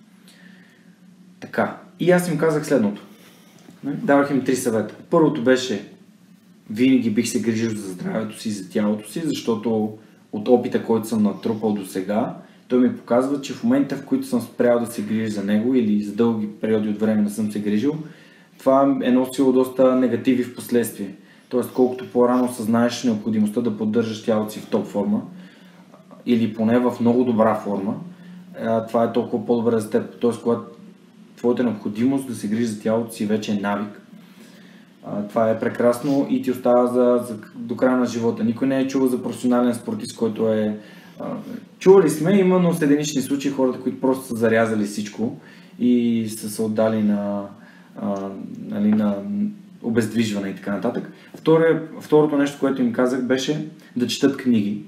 Така, и аз им казах следното. Давах им три съвета. Първото беше: винаги бих се грижил за здравето си и за тялото си, защото от опита, който съм натрупал до сега, той ми показва, че в момента, в които съм спрял да се грижа за него или за дълги периоди от време не съм се грижил, това е носило доста негативи в последствие. Тоест, колкото по-рано осъзнаеш необходимостта да поддържаш тялото си в топ форма или поне в много добра форма, това е толкова по-добре за теб. Тоест, когато твоята необходимост да се грижи за тялото си вече е навик. А, това е прекрасно и ти остава за, за, до края на живота. Никой не е чувал за професионален спортист, който е... А, чували сме, има, но в единични случаи хората, които просто са зарязали всичко и са се отдали на, а, нали, на обездвижване и така нататък. Второ, второто нещо, което им казах, беше да четат книги.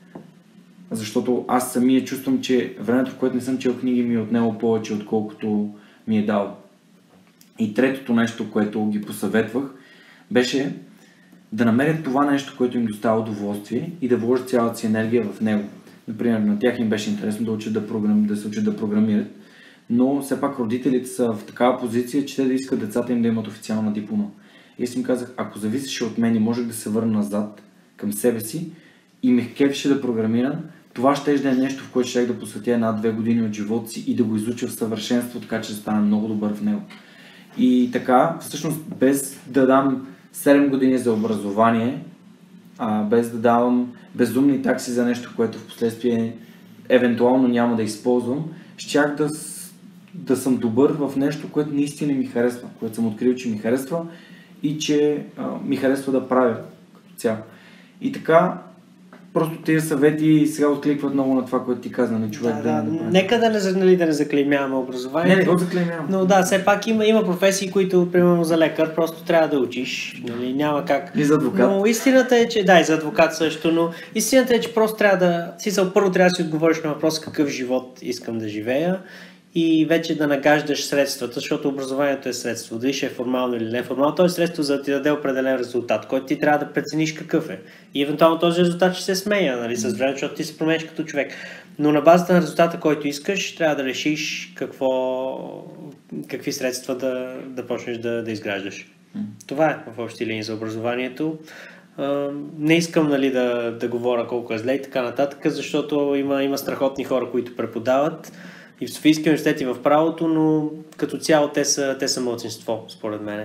Защото аз самия чувствам, че времето, в което не съм чел книги, ми е отнело повече, отколкото ми е дал. И третото нещо, което ги посъветвах, беше да намерят това нещо, което им доставя удоволствие и да вложат цялата си енергия в него. Например, на тях им беше интересно да, учат да, програм... да се учат да програмират, но все пак родителите са в такава позиция, че те да искат децата им да имат официална диплома. И аз им казах, ако зависеше от мен и можех да се върна назад към себе си и ме кефеше да програмирам, това ще да е нещо, в което ще да посветя една-две години от живота си и да го изуча в съвършенство, така че да стана много добър в него. И така, всъщност, без да дам седем години за образование, а, без да давам безумни такси за нещо, което в последствие евентуално няма да използвам, щях да, да съм добър в нещо, което наистина ми харесва, което съм открил, че ми харесва и че а, ми харесва да правя като цяло. И така, просто тези съвети сега откликват много на това, което ти каза на човек. Да, да, да, да, да нека да не, нали, да не заклеймяваме образованието. Не, не го заклеймявам. Но да, все пак има, има професии, които, примерно за лекар, просто трябва да учиш. Нали, няма как. И за адвокат. Но истината е, че да, и за адвокат също, но истината е, че просто трябва да... Сисъл, първо трябва да си отговориш на въпрос какъв живот искам да живея и вече да нагаждаш средствата, защото образованието е средство. Дали ще е формално или неформално, то е средство за да ти даде определен резултат, който ти трябва да прецениш какъв е. И евентуално този резултат ще се сменя, нали, с време, защото ти се промениш като човек. Но на базата на резултата, който искаш, трябва да решиш какво, какви средства да, да почнеш да, да изграждаш. Mm. Това е в общи линии за образованието. Не искам, нали, да, да говоря колко е зле и така нататък, защото има, има страхотни хора, които преподават и в Софийския университет и в правото, но като цяло те са, те са малцинство, според мен,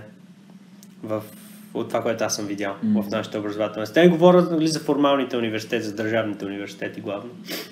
в, от това, което аз съм видял mm. в нашата образователна система. Говорят, нали, за формалните университети, за държавните университети главно.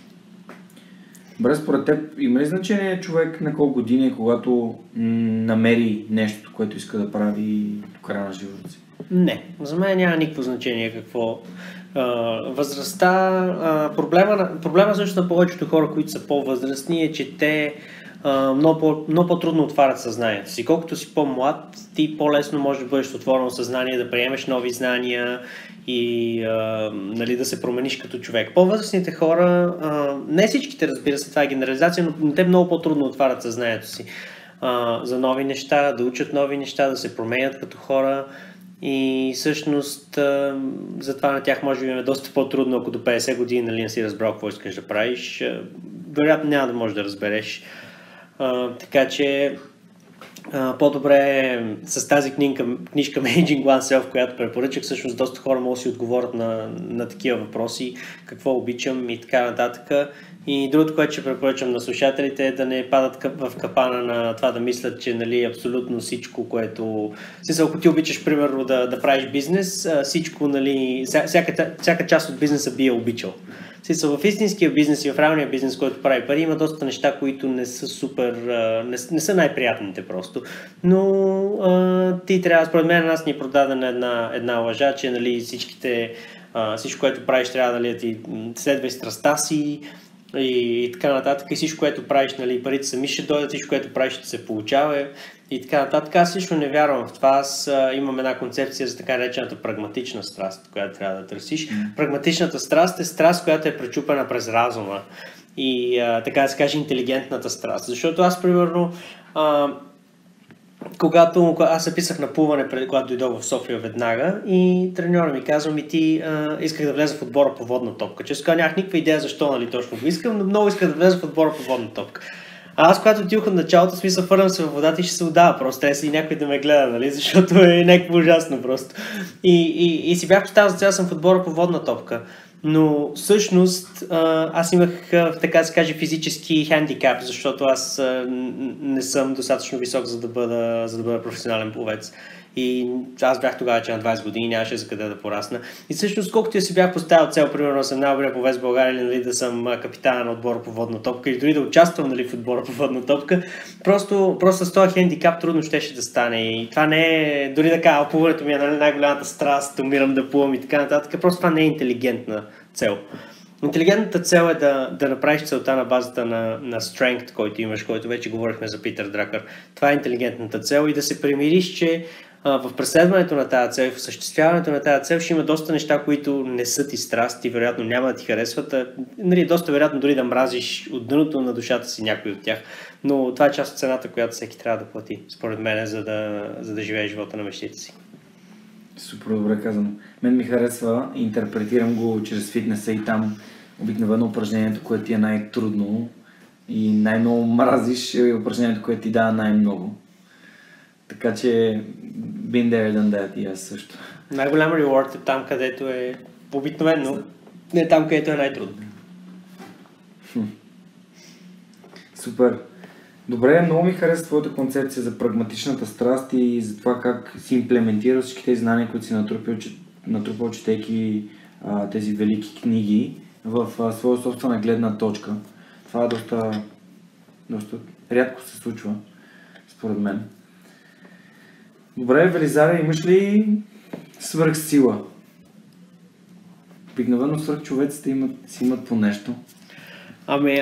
Добре, според теб има ли значение човек на колко години, когато м- намери нещо, което иска да прави до края на живота си? Не, за мен няма никакво значение какво. Uh, възрастта, uh, проблема, проблема също на повечето хора, които са по-възрастни, е, че те а, много, по, много по-трудно отварят съзнанието си. Колкото си по-млад, ти по-лесно можеш да бъдеш отворено съзнание, да приемеш нови знания и а, нали, да се промениш като човек. По-възрастните хора, а, не всичките, разбира се, това е генерализация, но те много по-трудно отварят съзнанието си а, за нови неща, да учат нови неща, да се променят като хора. И всъщност а, затова на тях може би е доста по-трудно, ако до петдесет години нали, не си разбрал какво искаш да правиш. А, вероятно няма да можеш да разбереш. А, така че а, по-добре с тази книжка, книжка Managing Oneself, която препоръчах, всъщност доста хора могат да си отговорят на, на такива въпроси, какво обичам и така нататък. И другото, което ще препоръчам на слушателите е да не падат в капана на това да мислят, че нали, абсолютно всичко, което... Смисъл, ако ти обичаш, примерно, да, да правиш бизнес, всичко, нали, всяка, всяка част от бизнеса би я обичал. Смисъл, в истинския бизнес и в реалния бизнес, който прави пари, има доста неща, които не са супер... Не, не са най-приятните просто. Но а, ти трябва, според мен, нас ни е продадена една, една лъжа, че нали, всичките... А, всичко, което правиш, трябва нали, да ти следва страстта си, и така нататък, и всичко, което правиш, нали, парите сами ще дойдат, всичко, което правиш, ще се получава и така нататък. Аз лично не вярвам в това. Аз а, имам една концепция за така наречената прагматична страст, която трябва да търсиш. Mm. Прагматичната страст е страст, която е пречупена през разума и а, така да се каже интелигентната страст. Защото аз, примерно, а, когато аз се писах на плуване, преди когато дойдох в София веднага и треньора ми казва ми ти а, исках да влеза в отбора по водна топка. Често казвам, нямах никаква идея защо нали, точно го искам, но много исках да влеза в отбора по водна топка. А аз когато отидох от началото, смисъл фърнам се във водата и ще се удава, просто трябва и някой да ме гледа, нали, защото е някакво ужасно просто. И, и, и си бях поставил за цяло съм в отбора по водна топка. Но всъщност аз имах, така се каже, физически хендикап, защото аз не съм достатъчно висок, за да бъда, за да бъда професионален пловец. И аз бях тогава, че на двайсет години нямаше за къде да порасна. И всъщност, колкото я си бях поставил цел, примерно съм най-добрия пловец в България, нали, да съм капитан на отбора по водна топка или дори да участвам нали, в отбора по водна топка, просто, просто с този хендикап трудно щеше да стане. И това не е, дори да кажа, плуването ми е нали, най-голямата страст, умирам да плувам и така нататък, просто това не е интелигентна цел. Интелигентната цел е да, да направиш целта на базата на, на strength, който имаш, който вече говорихме за Питър Дракър. Това е интелигентната цел и да се примириш, че а, в преследването на тази цел и в осъществяването на тази цел ще има доста неща, които не са ти страст и вероятно няма да ти харесват. А, нали, доста вероятно дори да мразиш от дъното на душата си някой от тях. Но това е част от цената, която всеки трябва да плати, според мен, за да, за да живее живота на мечтите си. Супер добре казано. Мен ми харесва, интерпретирам го чрез фитнеса и там обикновено упражнението, което ти е най-трудно и най-много мразиш е упражнението, което ти дава най-много. Така че been there done that и аз също. Най-голям reward е там, където е обикновено, не там, където е най-трудно. Хм. Супер. Добре, много ми харесва твоята концепция за прагматичната страст и за това как си имплементираш всички тези знания, които си натрупал, натрупал четейки а, тези велики книги в а, своя собствена гледна точка. Това е доста, доста рядко се случва, според мен. Добре, Велизаре, имаш ли свръхсила? Обикновено свръхчовеците имат, си имат по нещо. Ами...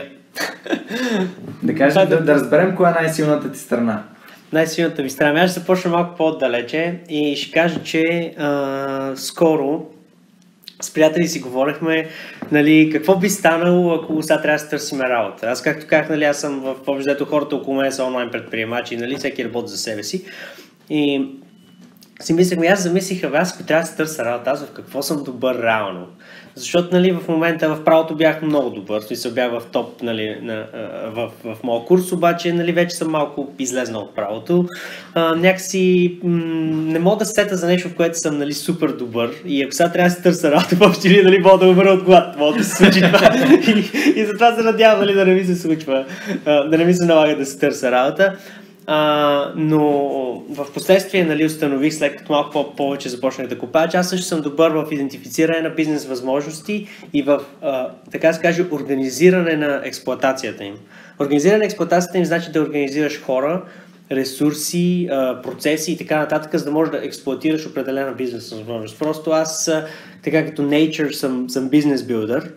Да кажем, да, да разберем коя е най-силната ти страна. Най-силната ми страна. Аз ще започна малко по-отдалече и ще кажа, че а, скоро с приятели си говорихме, нали, какво би станало, ако сега трябва да се търсим работа. Аз както казах, нали, аз съм в повечето хората около мен са онлайн предприемачи, нали, всеки работи за себе си. И си мислех, аз замислих, аз ако трябва да се търся работа, аз в какво съм добър реално. Защото нали, в момента в правото бях много добър, смисъл бях в топ нали, на, в, в, в моя курс, обаче нали, вече съм малко излезнал от правото. А, някакси м- не мога да се сета за нещо, в което съм нали, супер добър и ако сега трябва да се търся работа, въобще ли нали, мога да умра от глад, мога да се случи това и, и затова се надявам нали, да не ми се случва, а, да не ми се налага да се търся работа. Uh, но в последствие нали, установих, след като малко повече започнах да копая, че аз също съм добър в идентифициране на бизнес възможности и в, uh, така се каже, организиране на експлоатацията им. Организиране на експлоатацията им значи да организираш хора, ресурси, uh, процеси и така нататък, за да можеш да експлоатираш определена бизнес възможност. Просто аз, uh, така като nature, съм, съм бизнес билдър.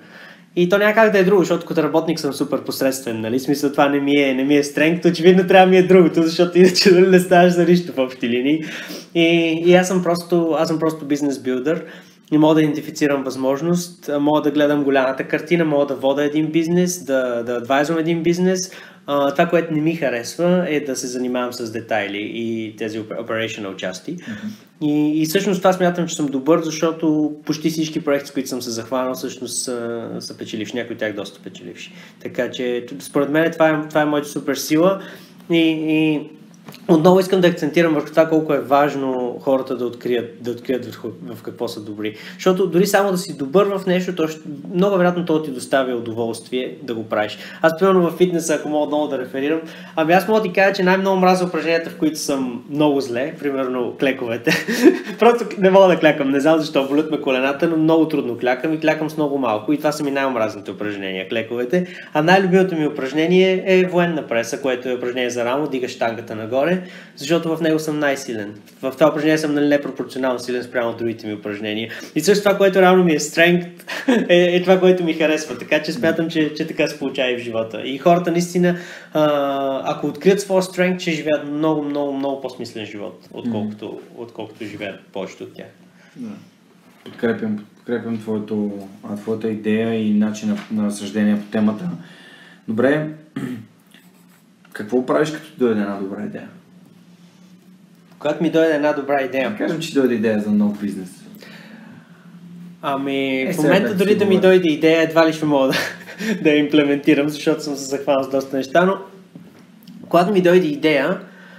И то няма как да е друго, защото като работник съм супер посредствен, нали? Смисъл, това не ми е, не ми е стренг, очевидно трябва да ми е другото, защото иначе не ставаш за нищо в общи линии. И, и аз съм просто, аз съм просто бизнес билдър. Не мога да идентифицирам възможност, мога да гледам голямата картина, мога да вода един бизнес, да, да адвайзвам един бизнес. Uh, това, което не ми харесва, е да се занимавам с детайли и тези operational части. Mm-hmm. И, и всъщност това смятам, че съм добър, защото почти всички проекти, с които съм се захванал, всъщност са, са печеливши, някои от тях доста печеливши. Така че, според мен, това е, това е моята супер сила. И, и отново искам да акцентирам върху това колко е важно хората да открият, да открият в, в какво са добри. Защото дори само да си добър в нещо, то ще, много вероятно то ти доставя удоволствие да го правиш. Аз примерно във фитнеса, ако мога много да реферирам, ами аз мога да ти кажа, че най-много мразя упражненията, в които съм много зле, примерно клековете. Просто не мога да клякам, не знам защо, болят ме колената, но много трудно клякам и клякам с много малко. И това са ми най-омразните упражнения, клековете. А най-любимото ми упражнение е военна преса, което е упражнение за рамо, дигаш штангата нагоре, защото в него съм най-силен. В това упражнение съм нали, непропорционално силен спрямо другите ми упражнения. И също това, което реално ми е strength, е, е това, което ми харесва. Така че смятам, че, че така се получава и в живота. И хората наистина, а, ако открият своя strength, ще живеят много, много, много по-смислен живот, отколкото, mm. отколкото живеят повечето от тях. Да. Подкрепям, подкрепям твоето, твоята идея и начин на разсъждение по темата. Добре, какво правиш, като дойде една добра идея? Когато ми дойде една добра идея. Да кажем, че дойде идея за нов бизнес. Ами, е, в момента дори да ми дойде идея, едва ли ще мога да, да я имплементирам, защото съм се захванал с доста неща, но когато ми дойде идея,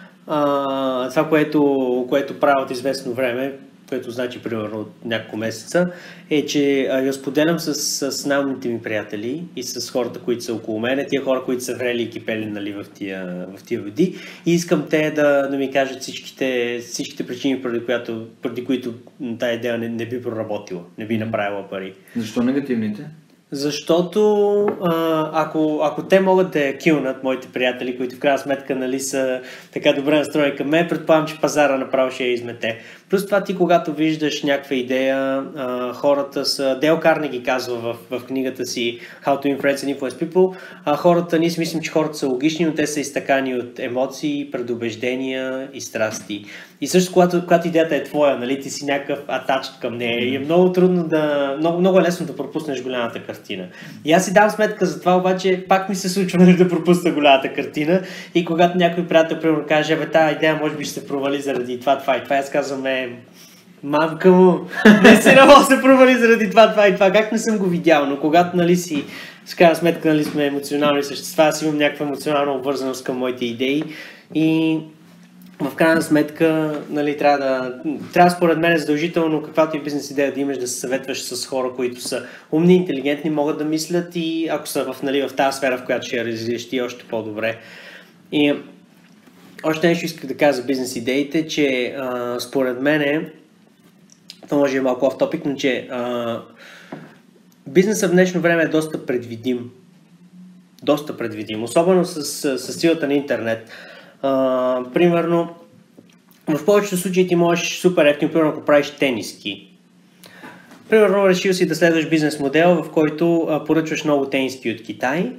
а, това, което, което правя от известно време, което значи примерно от няколко месеца, е, че я споделям с, с най-умните ми приятели и с хората, които са около мене, тия хора, които са врели и кипели нали, в, тия, в тия води и искам те да, да ми кажат всичките, всичките причини, преди, която, преди които тая идея не, не би проработила, не би направила пари. Защо негативните? Защото а, ако, ако те могат да я килнат, моите приятели, които в крайна сметка нали, са така добре настроени към мен, предполагам, че пазара направо ще я измете. Плюс това ти, когато виждаш някаква идея, а, хората са... Дейл Карнеги казва в, в книгата си How to Influence and Influence People, а хората, ние си мислим, че хората са логични, но те са изтъкани от емоции, предубеждения и страсти. И също, когато, когато идеята е твоя, нали, ти си някакъв атачт към нея и е много трудно да... Много, много е лесно да пропуснеш голямата картина. И аз си дам сметка за това, обаче пак ми се случва нали, да пропусна голямата картина и когато някой приятел примерно каже, бе, тази идея може би ще се провали заради това, това и това, аз казвам, е, мамка му, не си не мога се провали заради това, това и това, как не съм го видял, но когато нали си, с крайна сметка нали сме емоционални същества, аз имам някаква емоционална обвързаност към моите идеи и в крайна сметка, нали, трябва да, трябва според мен е задължително каквато и бизнес идея да имаш да се съветваш с хора, които са умни, интелигентни, могат да мислят и ако са в, нали, в тази сфера, в която ще я развиеш ти още по-добре. И още нещо исках да кажа за бизнес идеите, че а, според мен, това може е малко оф-топик, но че а, бизнесът в днешно време е доста предвидим. Доста предвидим, особено с, с, с силата на интернет. Uh, примерно, в повечето случаи ти можеш супер ефтино, примерно ако правиш тениски. Примерно решил си да следваш бизнес модел, в който uh, поръчваш много тениски от Китай.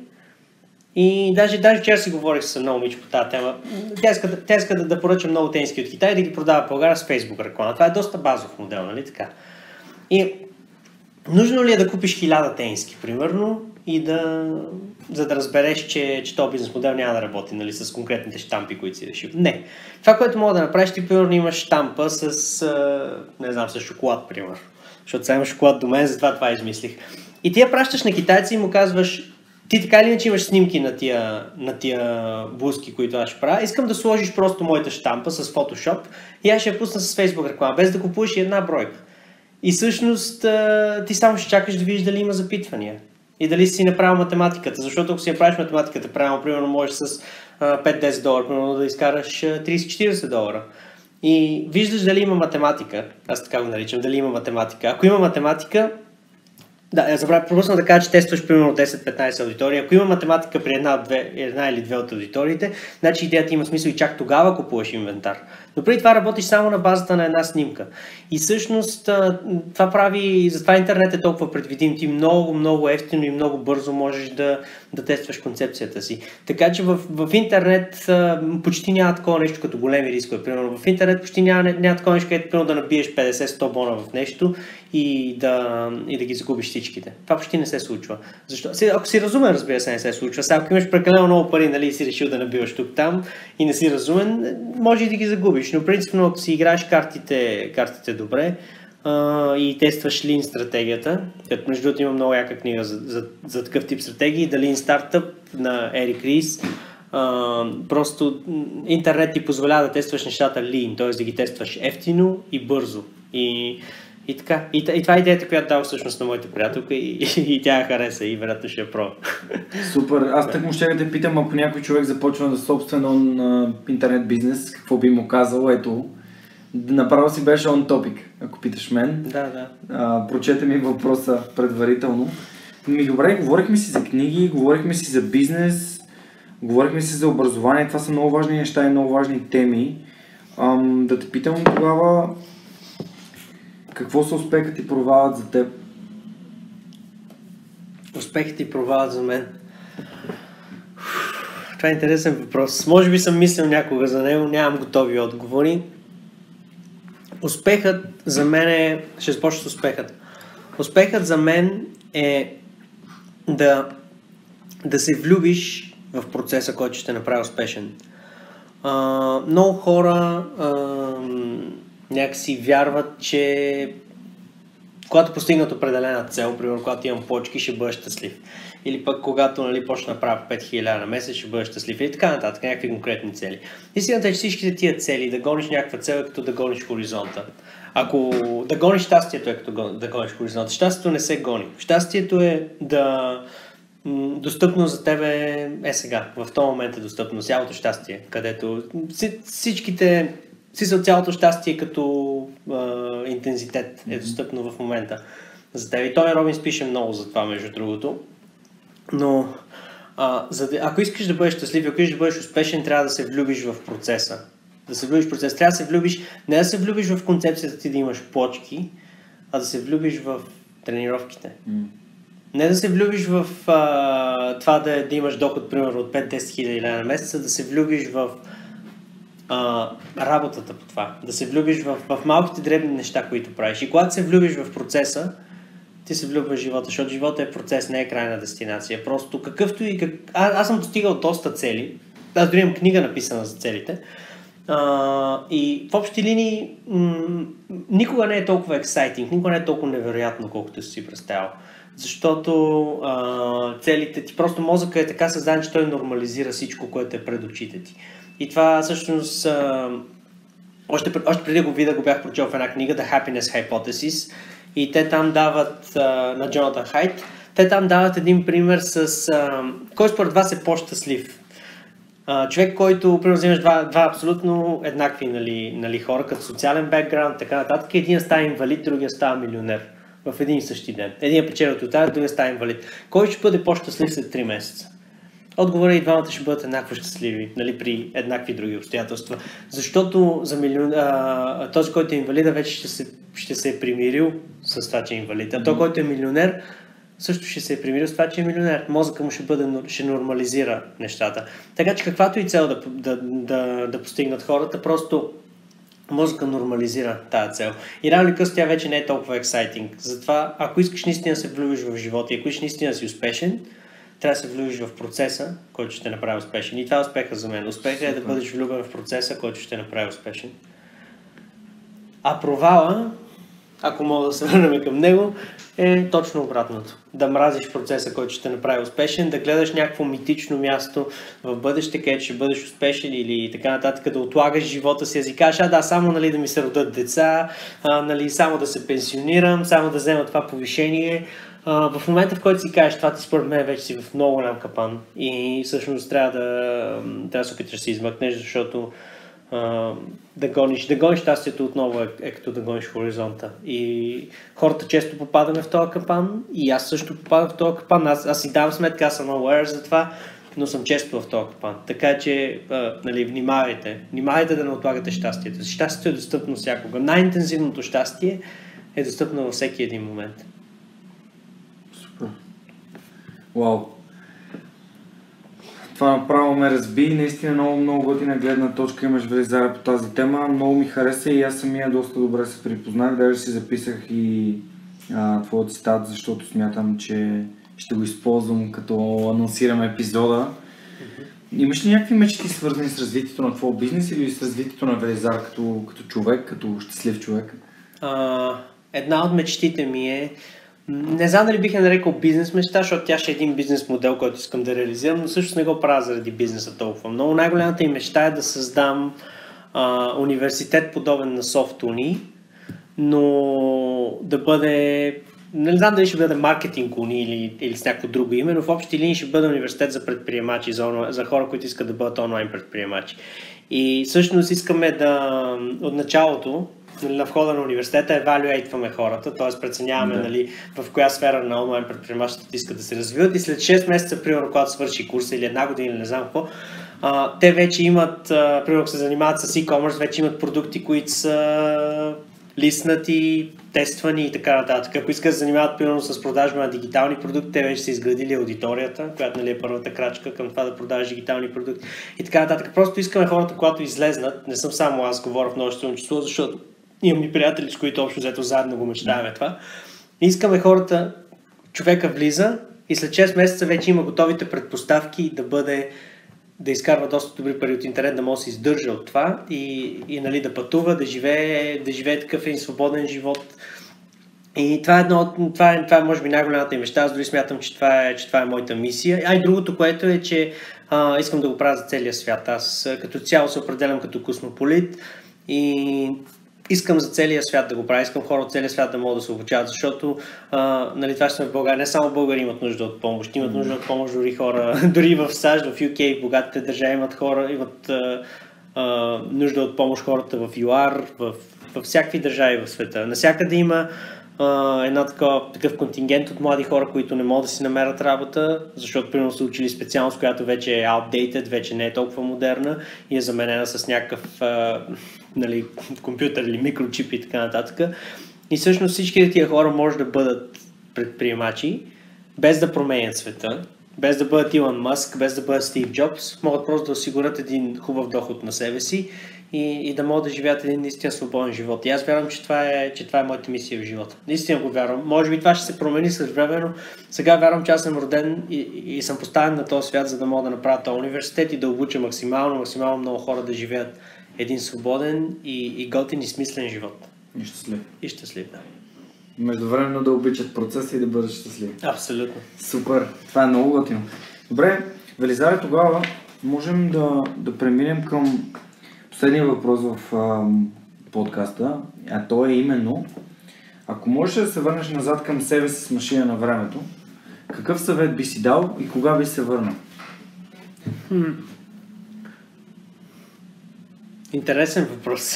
И даже, даже вчера си говорих с едно момиче по тази тема. Тя иска, тя иска да, да поръча много тениски от Китай и да ги продава в България с Facebook реклама. Това е доста базов модел, нали така? И нужно ли е да купиш хиляда тениски, примерно, и да, за да разбереш, че, че този бизнес модел няма да работи нали, с конкретните щампи, които си решил. Не. Това, което мога да направиш, ти примерно имаш щампа с, не знам, с шоколад, примерно. Защото сега имаш шоколад до мен, затова това измислих. И ти я пращаш на китайци и му казваш, ти така или иначе имаш снимки на тия, на тия блузки, които аз ще правя. Искам да сложиш просто моята щампа с Photoshop и аз ще я пусна с Facebook реклама, без да купуваш и една бройка. И всъщност ти само ще чакаш да видиш дали има запитвания. И дали си направил математиката, защото ако си направиш математиката правилно, примерно можеш с пет-десет долара, примерно да изкараш трийсет-четирийсет долара. И виждаш дали има математика, аз така го наричам, дали има математика. Ако има математика, Да, забравя, пропусна да кажа, че тестваш примерно десет-петнайсет аудитории. Ако има математика при една, две, една или две от аудиториите, значи идеята има смисъл и чак тогава купуваш инвентар. Но преди това работиш само на базата на една снимка. И всъщност това прави, затова интернет е толкова предвидим. Ти много, много ефтино и много бързо можеш да, да тестваш концепцията си. Така че в, в интернет почти няма такова нещо като големи рискове. Примерно в интернет почти няма, няма такова нещо, където да набиеш петдесет-сто бона в нещо и да, и да ги загубиш всичките. Това почти не се случва. Защо? Ако си разумен, разбира се, не се случва. Сега, ако имаш прекалено много пари, нали, и си решил да набиваш тук-там и не си разумен, може и да ги загубиш. Но принципно, ако си играеш картите, картите добре а, и тестваш Lean стратегията, като между другото има много яка книга за, за, за такъв тип стратегии, The Lean Startup на Ерик Рис. Uh, просто интернет ти позволява да тестваш нещата lean, т.е. да ги тестваш ефтино и бързо. И, и така. И, и това е идеята, която дава всъщност на моята приятелка и, и, и тя я хареса и вероятно ще я пробва. Супер. Аз так му ще да те питам, ако някой човек започва да собствен он uh, интернет бизнес, какво би му казал? Ето, направо си беше on topic, ако питаш мен. Да, да. Uh, прочете ми въпроса предварително. Ми добре, говорихме си за книги, говорихме си за бизнес, говорихме си за образование, това са много важни неща и много важни теми. Ам, да те питам тогава, какво са успехът и провалът за теб? Успехът и провалът за мен? Това е интересен въпрос. Може би съм мислил някога за него, нямам готови отговори. Успехът за мен е... Ще започна с успехът. Успехът за мен е да, да се влюбиш в процеса, който ще направи успешен. Uh, много хора uh, някакси вярват, че когато постигнат определена цел, примерно когато имам почки, ще бъда щастлив. Или пък когато, нали, почна да правя пет хиляди на месец, ще бъда щастлив. Или така нататък, някакви конкретни цели. Истината е, че всичките тия цели, да гониш някаква цел е като да гониш хоризонта. Ако да гониш щастието е като да гониш хоризонта. Щастието не се гони. Щастието е да... достъпно за тебе е сега. В този момент е достъпно цялото щастие, където всичките, цялото щастие като а, интензитет е достъпно в момента за тебе. И Тони Робинс пише много за това, между другото. Но а, за да, ако искаш да бъдеш щастлив, ако искаш да бъдеш успешен, трябва да се влюбиш в процеса. Да се влюбиш в процеса. Трябва да се влюбиш, не да се влюбиш в концепцията ти да имаш плочки, а да се влюбиш в тренировките. Mm. Не да се влюбиш в а, това да, да имаш доход, примерно, от пет-десет хиляди лева на месеца, да се влюбиш в а, работата по това, да се влюбиш в, в малките дребни неща, които правиш. И когато се влюбиш в процеса, ти се влюбваш в живота, защото живота е процес, не е крайна дестинация. Просто какъвто и... Как... А, аз съм достигал доста цели, аз дори имам книга написана за целите, а, и в общи линии м- никога не е толкова ексайтинг, никога не е толкова невероятно, колкото си представял. Защото а, целите ти, просто мозъка е така създаден, че той нормализира всичко, което е пред очите ти. И това всъщност, а, още, още преди го видя, го бях прочел в една книга, The Happiness Hypothesis, и те там дават, а, на Джонатан Хайт, те там дават един пример с а, кой според вас е по-щастлив. А, човек, който, примерно, вземеш два, два абсолютно еднакви, нали, нали, хора, като социален бекграунд, така нататък, един става инвалид, другия става милионер. В един и същи ден. Един е печелил тотал, другия става инвалид. Кой ще бъде по-щастлив след три месеца? Отговорът и двамата ще бъдат еднакво щастливи, нали, при еднакви други обстоятелства. Защото за милион, а, този, който е инвалида, вече ще се, ще се е примирил с това, че е инвалид. А той, който е милионер, също ще се е примирил с това, че е милионер. Мозъка му ще, бъде, ще нормализира нещата. Така че каквато и цел да, да, да, да постигнат хората, просто мозъка нормализира тази цел. И рано или късно тя вече не е толкова ексайтинг. Затова, ако искаш наистина да се влюбиш в живота и ако искаш наистина да си успешен, трябва да се влюбиш в процеса, който ще те направи успешен. И това е успеха за мен. Успехът е да бъдеш влюбен в процеса, който ще те направи успешен. А провала, ако мога да се върнем към него, е точно обратното. Да мразиш процеса, който ще те направи успешен, да гледаш някакво митично място в бъдеще, където ще бъдеш успешен или така нататък, да отлагаш живота си, да си кажеш, а да, само, нали, да ми се родят деца, а, нали, само да се пенсионирам, само да взема това повишение. А, в момента, в който си кажеш това, ти според мен вече си в много голям капан и всъщност трябва да, трябва да се опиташ да се измъкнеш, защото а, да гониш, да гониш щастието отново е, е като да гониш хоризонта. И хората често попадаме в този капан, и аз също попадам в този капан. Аз, аз си давам сметка, аз съм aware за това, но съм често в този капан. Така че, а, нали, внимавайте. Внимавайте да не отлагате щастието. Щастието е достъпно всякога. Най-интензивното щастие е достъпно във всеки един момент. Супер. Вау. Това направо ме разби. Наистина много, много готина гледна точка имаш, Велизаре, по тази тема. Много ми хареса и аз самия доста добре се припознах. Даже си записах и а, твоя цитат, защото смятам, че ще го използвам като анонсираме епизода. Mm-hmm. Имаш ли някакви мечти, свързани с развитието на твоя бизнес или с развитието на Велизар като, като човек, като щастлив човек? Uh, една от мечтите ми е, не знам дали бих я нарекал бизнес мечта, защото тя ще е един бизнес модел, който искам да реализирам, но също не го правя заради бизнеса толкова много. Най-голямата им мечта е да създам uh, университет подобен на SoftUni, но да бъде, не знам дали ще бъде маркетинг уни или, или с някакво друго име, но в общи линии ще бъде университет за предприемачи, за, за хора, които искат да бъдат онлайн предприемачи. И всъщност искаме да от началото на входа на университета евалюейтваме хората, т.е. преценяваме, да, нали, в коя сфера на онлайн предприемачите искат да се развиват, и след шест месеца, примерно, когато свърши курса или една година или не знам какво, а, те вече имат, а, примерно, се занимават с e-commerce, вече имат продукти, които са лиснати, тествани и така нататък. Ако искат да се занимават, примерно, с продажба на дигитални продукти, те вече са изградили аудиторията, която, нали, е първата крачка към това да продаваш дигитални продукти и така нататък. Просто искаме хората, когато излезнат, не съм само аз, говоря в множествено число, защото имам и приятели, с които общо взето заедно го мечтаваме това. Искаме хората, човека влиза и след шест месеца вече има готовите предпоставки да бъде, да изкарва доста добри пари от интернет, да може да се издържа от това и, и нали, да пътува, да живее, да живее такъв един свободен живот. И това е едно, това е, това е може би най-голямата мечта. Аз дори смятам, че това е, че това е моята мисия. А и другото, което е, че а, искам да го правя за целия свят. Аз като цяло се определям като космополит и искам за целия свят да го правя, искам хора от целия свят да могат да се обучават, защото а, нали, това ще сме в България. Не само българи имат нужда от помощ, имат нужда от помощ дори хора, дори в САЩ, в Ю Кей, в богатите държави имат хора, имат а, а, нужда от помощ хората в ЮАР, в, в всякакви държави в света. Насякъде има Uh, една такова, такъв контингент от млади хора, които не могат да си намерят работа, защото примерно са учили специалност, която вече е outdated, вече не е толкова модерна и е заменена с някакъв uh, нали, компютър или микрочип и така нататък. И всъщност всички тия хора може да бъдат предприемачи, без да променят света, без да бъдат Илон Мъск, без да бъдат Стив Джобс, могат просто да осигурят един хубав доход на себе си и, и да могат да живеят един наистина свободен живот. И аз вярвам, че това е, че това е моята мисия в живота. Наистина го вярвам. Може би това ще се промени с време, но сега вярвам, че аз съм роден и, и съм поставен на този свят, за да мога да направя този университет и да обуча максимално, максимално много хора да живеят един свободен и, и готин и смислен живот. И щастлив. И щастлив, да. Междувременно да обичат процеса и да бъдат щастливи. Абсолютно. Супер. Това е много готино. Добре, Велизаре, тогава можем да, да преминем към последния въпрос в а, подкаста, а то е именно: ако можеш да се върнеш назад към себе си с машина на времето, какъв съвет би си дал и кога би се върнал? Хм. Интересен въпрос.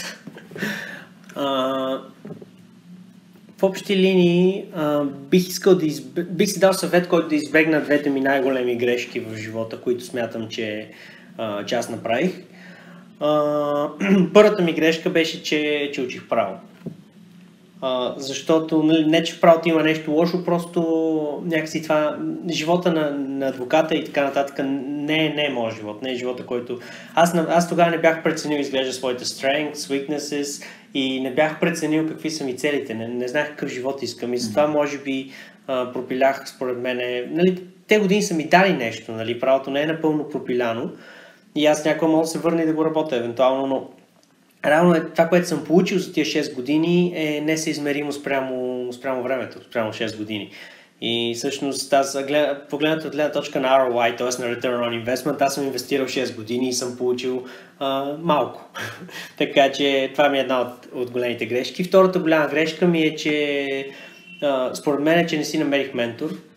а, в общи линии а, бих искал да изб... бих си дал съвет, който да избегна двете ми най-големи грешки в живота, които смятам, че, а, че аз направих. Uh, първата ми грешка беше, че, че учих право. Uh, защото не, че в правото има нещо лошо, просто някакси това, живота на, на адвоката и така нататък не, не е моят живот, не е живота, който... Аз, аз тогава не бях преценил, изглежда, своите strengths, weaknesses и не бях преценил какви са ми целите, не, не знаех какъв живот искам и затова може би uh, пропилях, според мен. Нали, те години са ми дали нещо, нали, правото не е напълно пропиляно. И аз някога мога да се върна и да го работя евентуално, но реално е, това, което съм получил за тия шест години е несъизмеримо спрямо, спрямо времето, спрямо шест години. И всъщност аз, погледнато от гледна точка на Ар О Ай, т.е. на Return on Investment, аз съм инвестирал шест години и съм получил а, малко. Така че това ми е една от, от големите грешки. Втората голяма грешка ми е, че а, според мен е, че не си намерих ментор.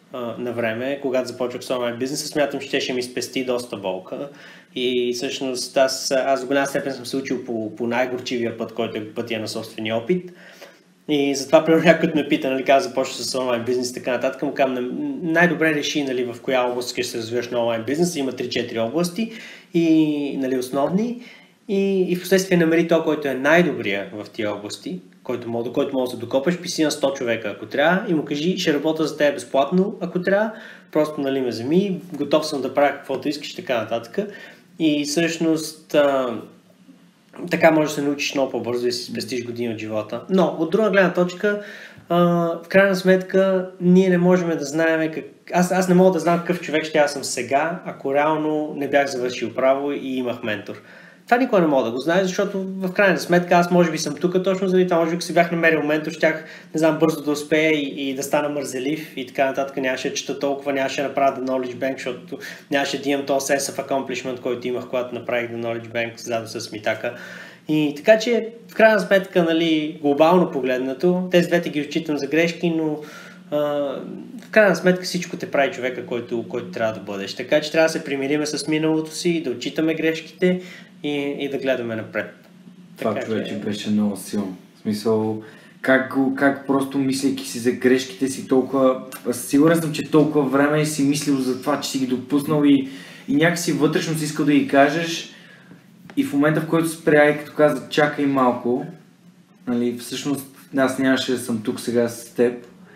на време, когато започвах с онлайн бизнеса, смятам, че те ще ми спести доста болка. И всъщност аз, аз до голяма степен съм се учил по, по най-горчивия път, който е пътя на собствения опит. И затова, примерно, някой ме пита, нали, как започва с онлайн бизнес и така нататък, му казвам, най-добре реши, нали, в коя област ще се развиваш на онлайн бизнес. Има три-четири области и, нали, основни. И, и в последствие намери то, който е най-добрия в тия области, който мога, до който може да се докопаш, писи на сто човека, ако трябва, и му кажи, ще работя за теб безплатно, ако трябва, просто, нали, ме вземи, готов съм да правя каквото искаш и така нататък. И всъщност а, така можеш да се научиш много по-бързо и си спестиш години от живота. Но от друга гледна точка, а, в крайна сметка, ние не можем да знаем как... Аз, аз не мога да знам какъв човек ще аз съм сега, ако реално не бях завършил право и имах ментор. Това никога не мога да го знае, защото в крайна сметка аз може би съм тук точно заради това, може би ако си бях намерил ментор, щях, не знам, бързо да успея и, и да стана мързелив и така нататък, нямаше да чета толкова, нямаше да направя The Knowledge Bank, защото нямаше да имам този sense of accomplishment, който имах, когато направих The Knowledge Bank заедно с Митака. И така че, в крайна сметка, нали, глобално погледнато, тези двете ги отчитам за грешки, но а, в крайна сметка всичко те прави човека, който, който трябва да бъдеш. Така че трябва да се примириме с миналото си, да отчитаме грешките и, и да гледаме напред. Това така, човече че... беше много силно. В смисъл, как, как просто мислейки си за грешките си толкова... Сигурен съм, че толкова време си мислил за това, че си ги допуснал и, и някакси вътрешно си искал да ги кажеш. И в момента, в който спря и като каза, чакай малко, нали, всъщност аз нямаше да съм тук сега с теб.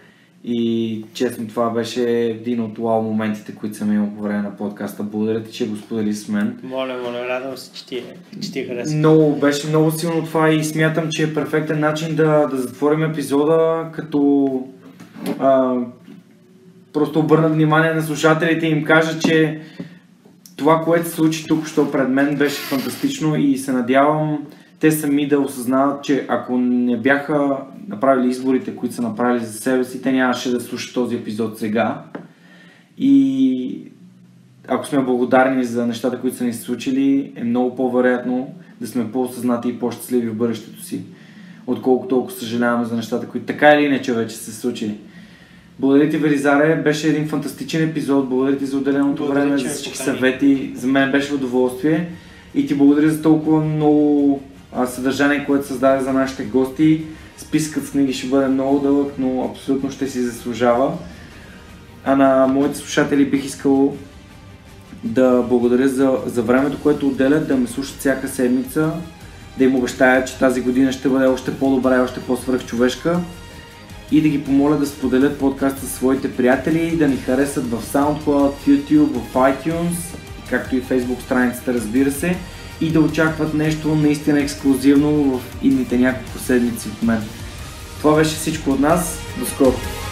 И честно, това беше един от уау моментите, които съм имал по време на подкаста. Благодаря ти, че го сподели с мен. Моля, моля, радвам се, че ти, че ти харесва. Много, беше много силно това и смятам, че е перфектен начин да, да затворим епизода, като а, просто обърна внимание на слушателите и им кажа, че това, което се случи тук, що пред мен, беше фантастично и се надявам те сами да осъзнават, че ако не бяха направили изборите, които са направили за себе си, те нямаше да слушат този епизод сега. И ако сме благодарни за нещата, които са ни се случили, е много по-вероятно да сме по-осъзнати и по-щастливи в бъдещето си, отколкото толкова съжаляваме за нещата, които така или иначе вече са се случили. Благодаря ти, Велизаре, беше един фантастичен епизод, благодаря ти за отделеното благодаря, време, за всички съвети, за мен беше удоволствие и ти благодаря за толкова много съдържание, което създаде за нашите гости. Спискът с книги ще бъде много дълъг, но абсолютно ще си заслужава. А на моите слушатели бих искал да благодаря за, за времето, което отделят, да ме слушат всяка седмица, да им обещая, че тази година ще бъде още по-добра и още по-свръхчовешка и да ги помоля да споделят подкаста със своите приятели, да ни харесат в SoundCloud, в YouTube, в iTunes, както и Facebook страницата, разбира се, и да очакват нещо наистина ексклузивно в идните няколко седмици от мен. Това беше всичко от нас. До скоро!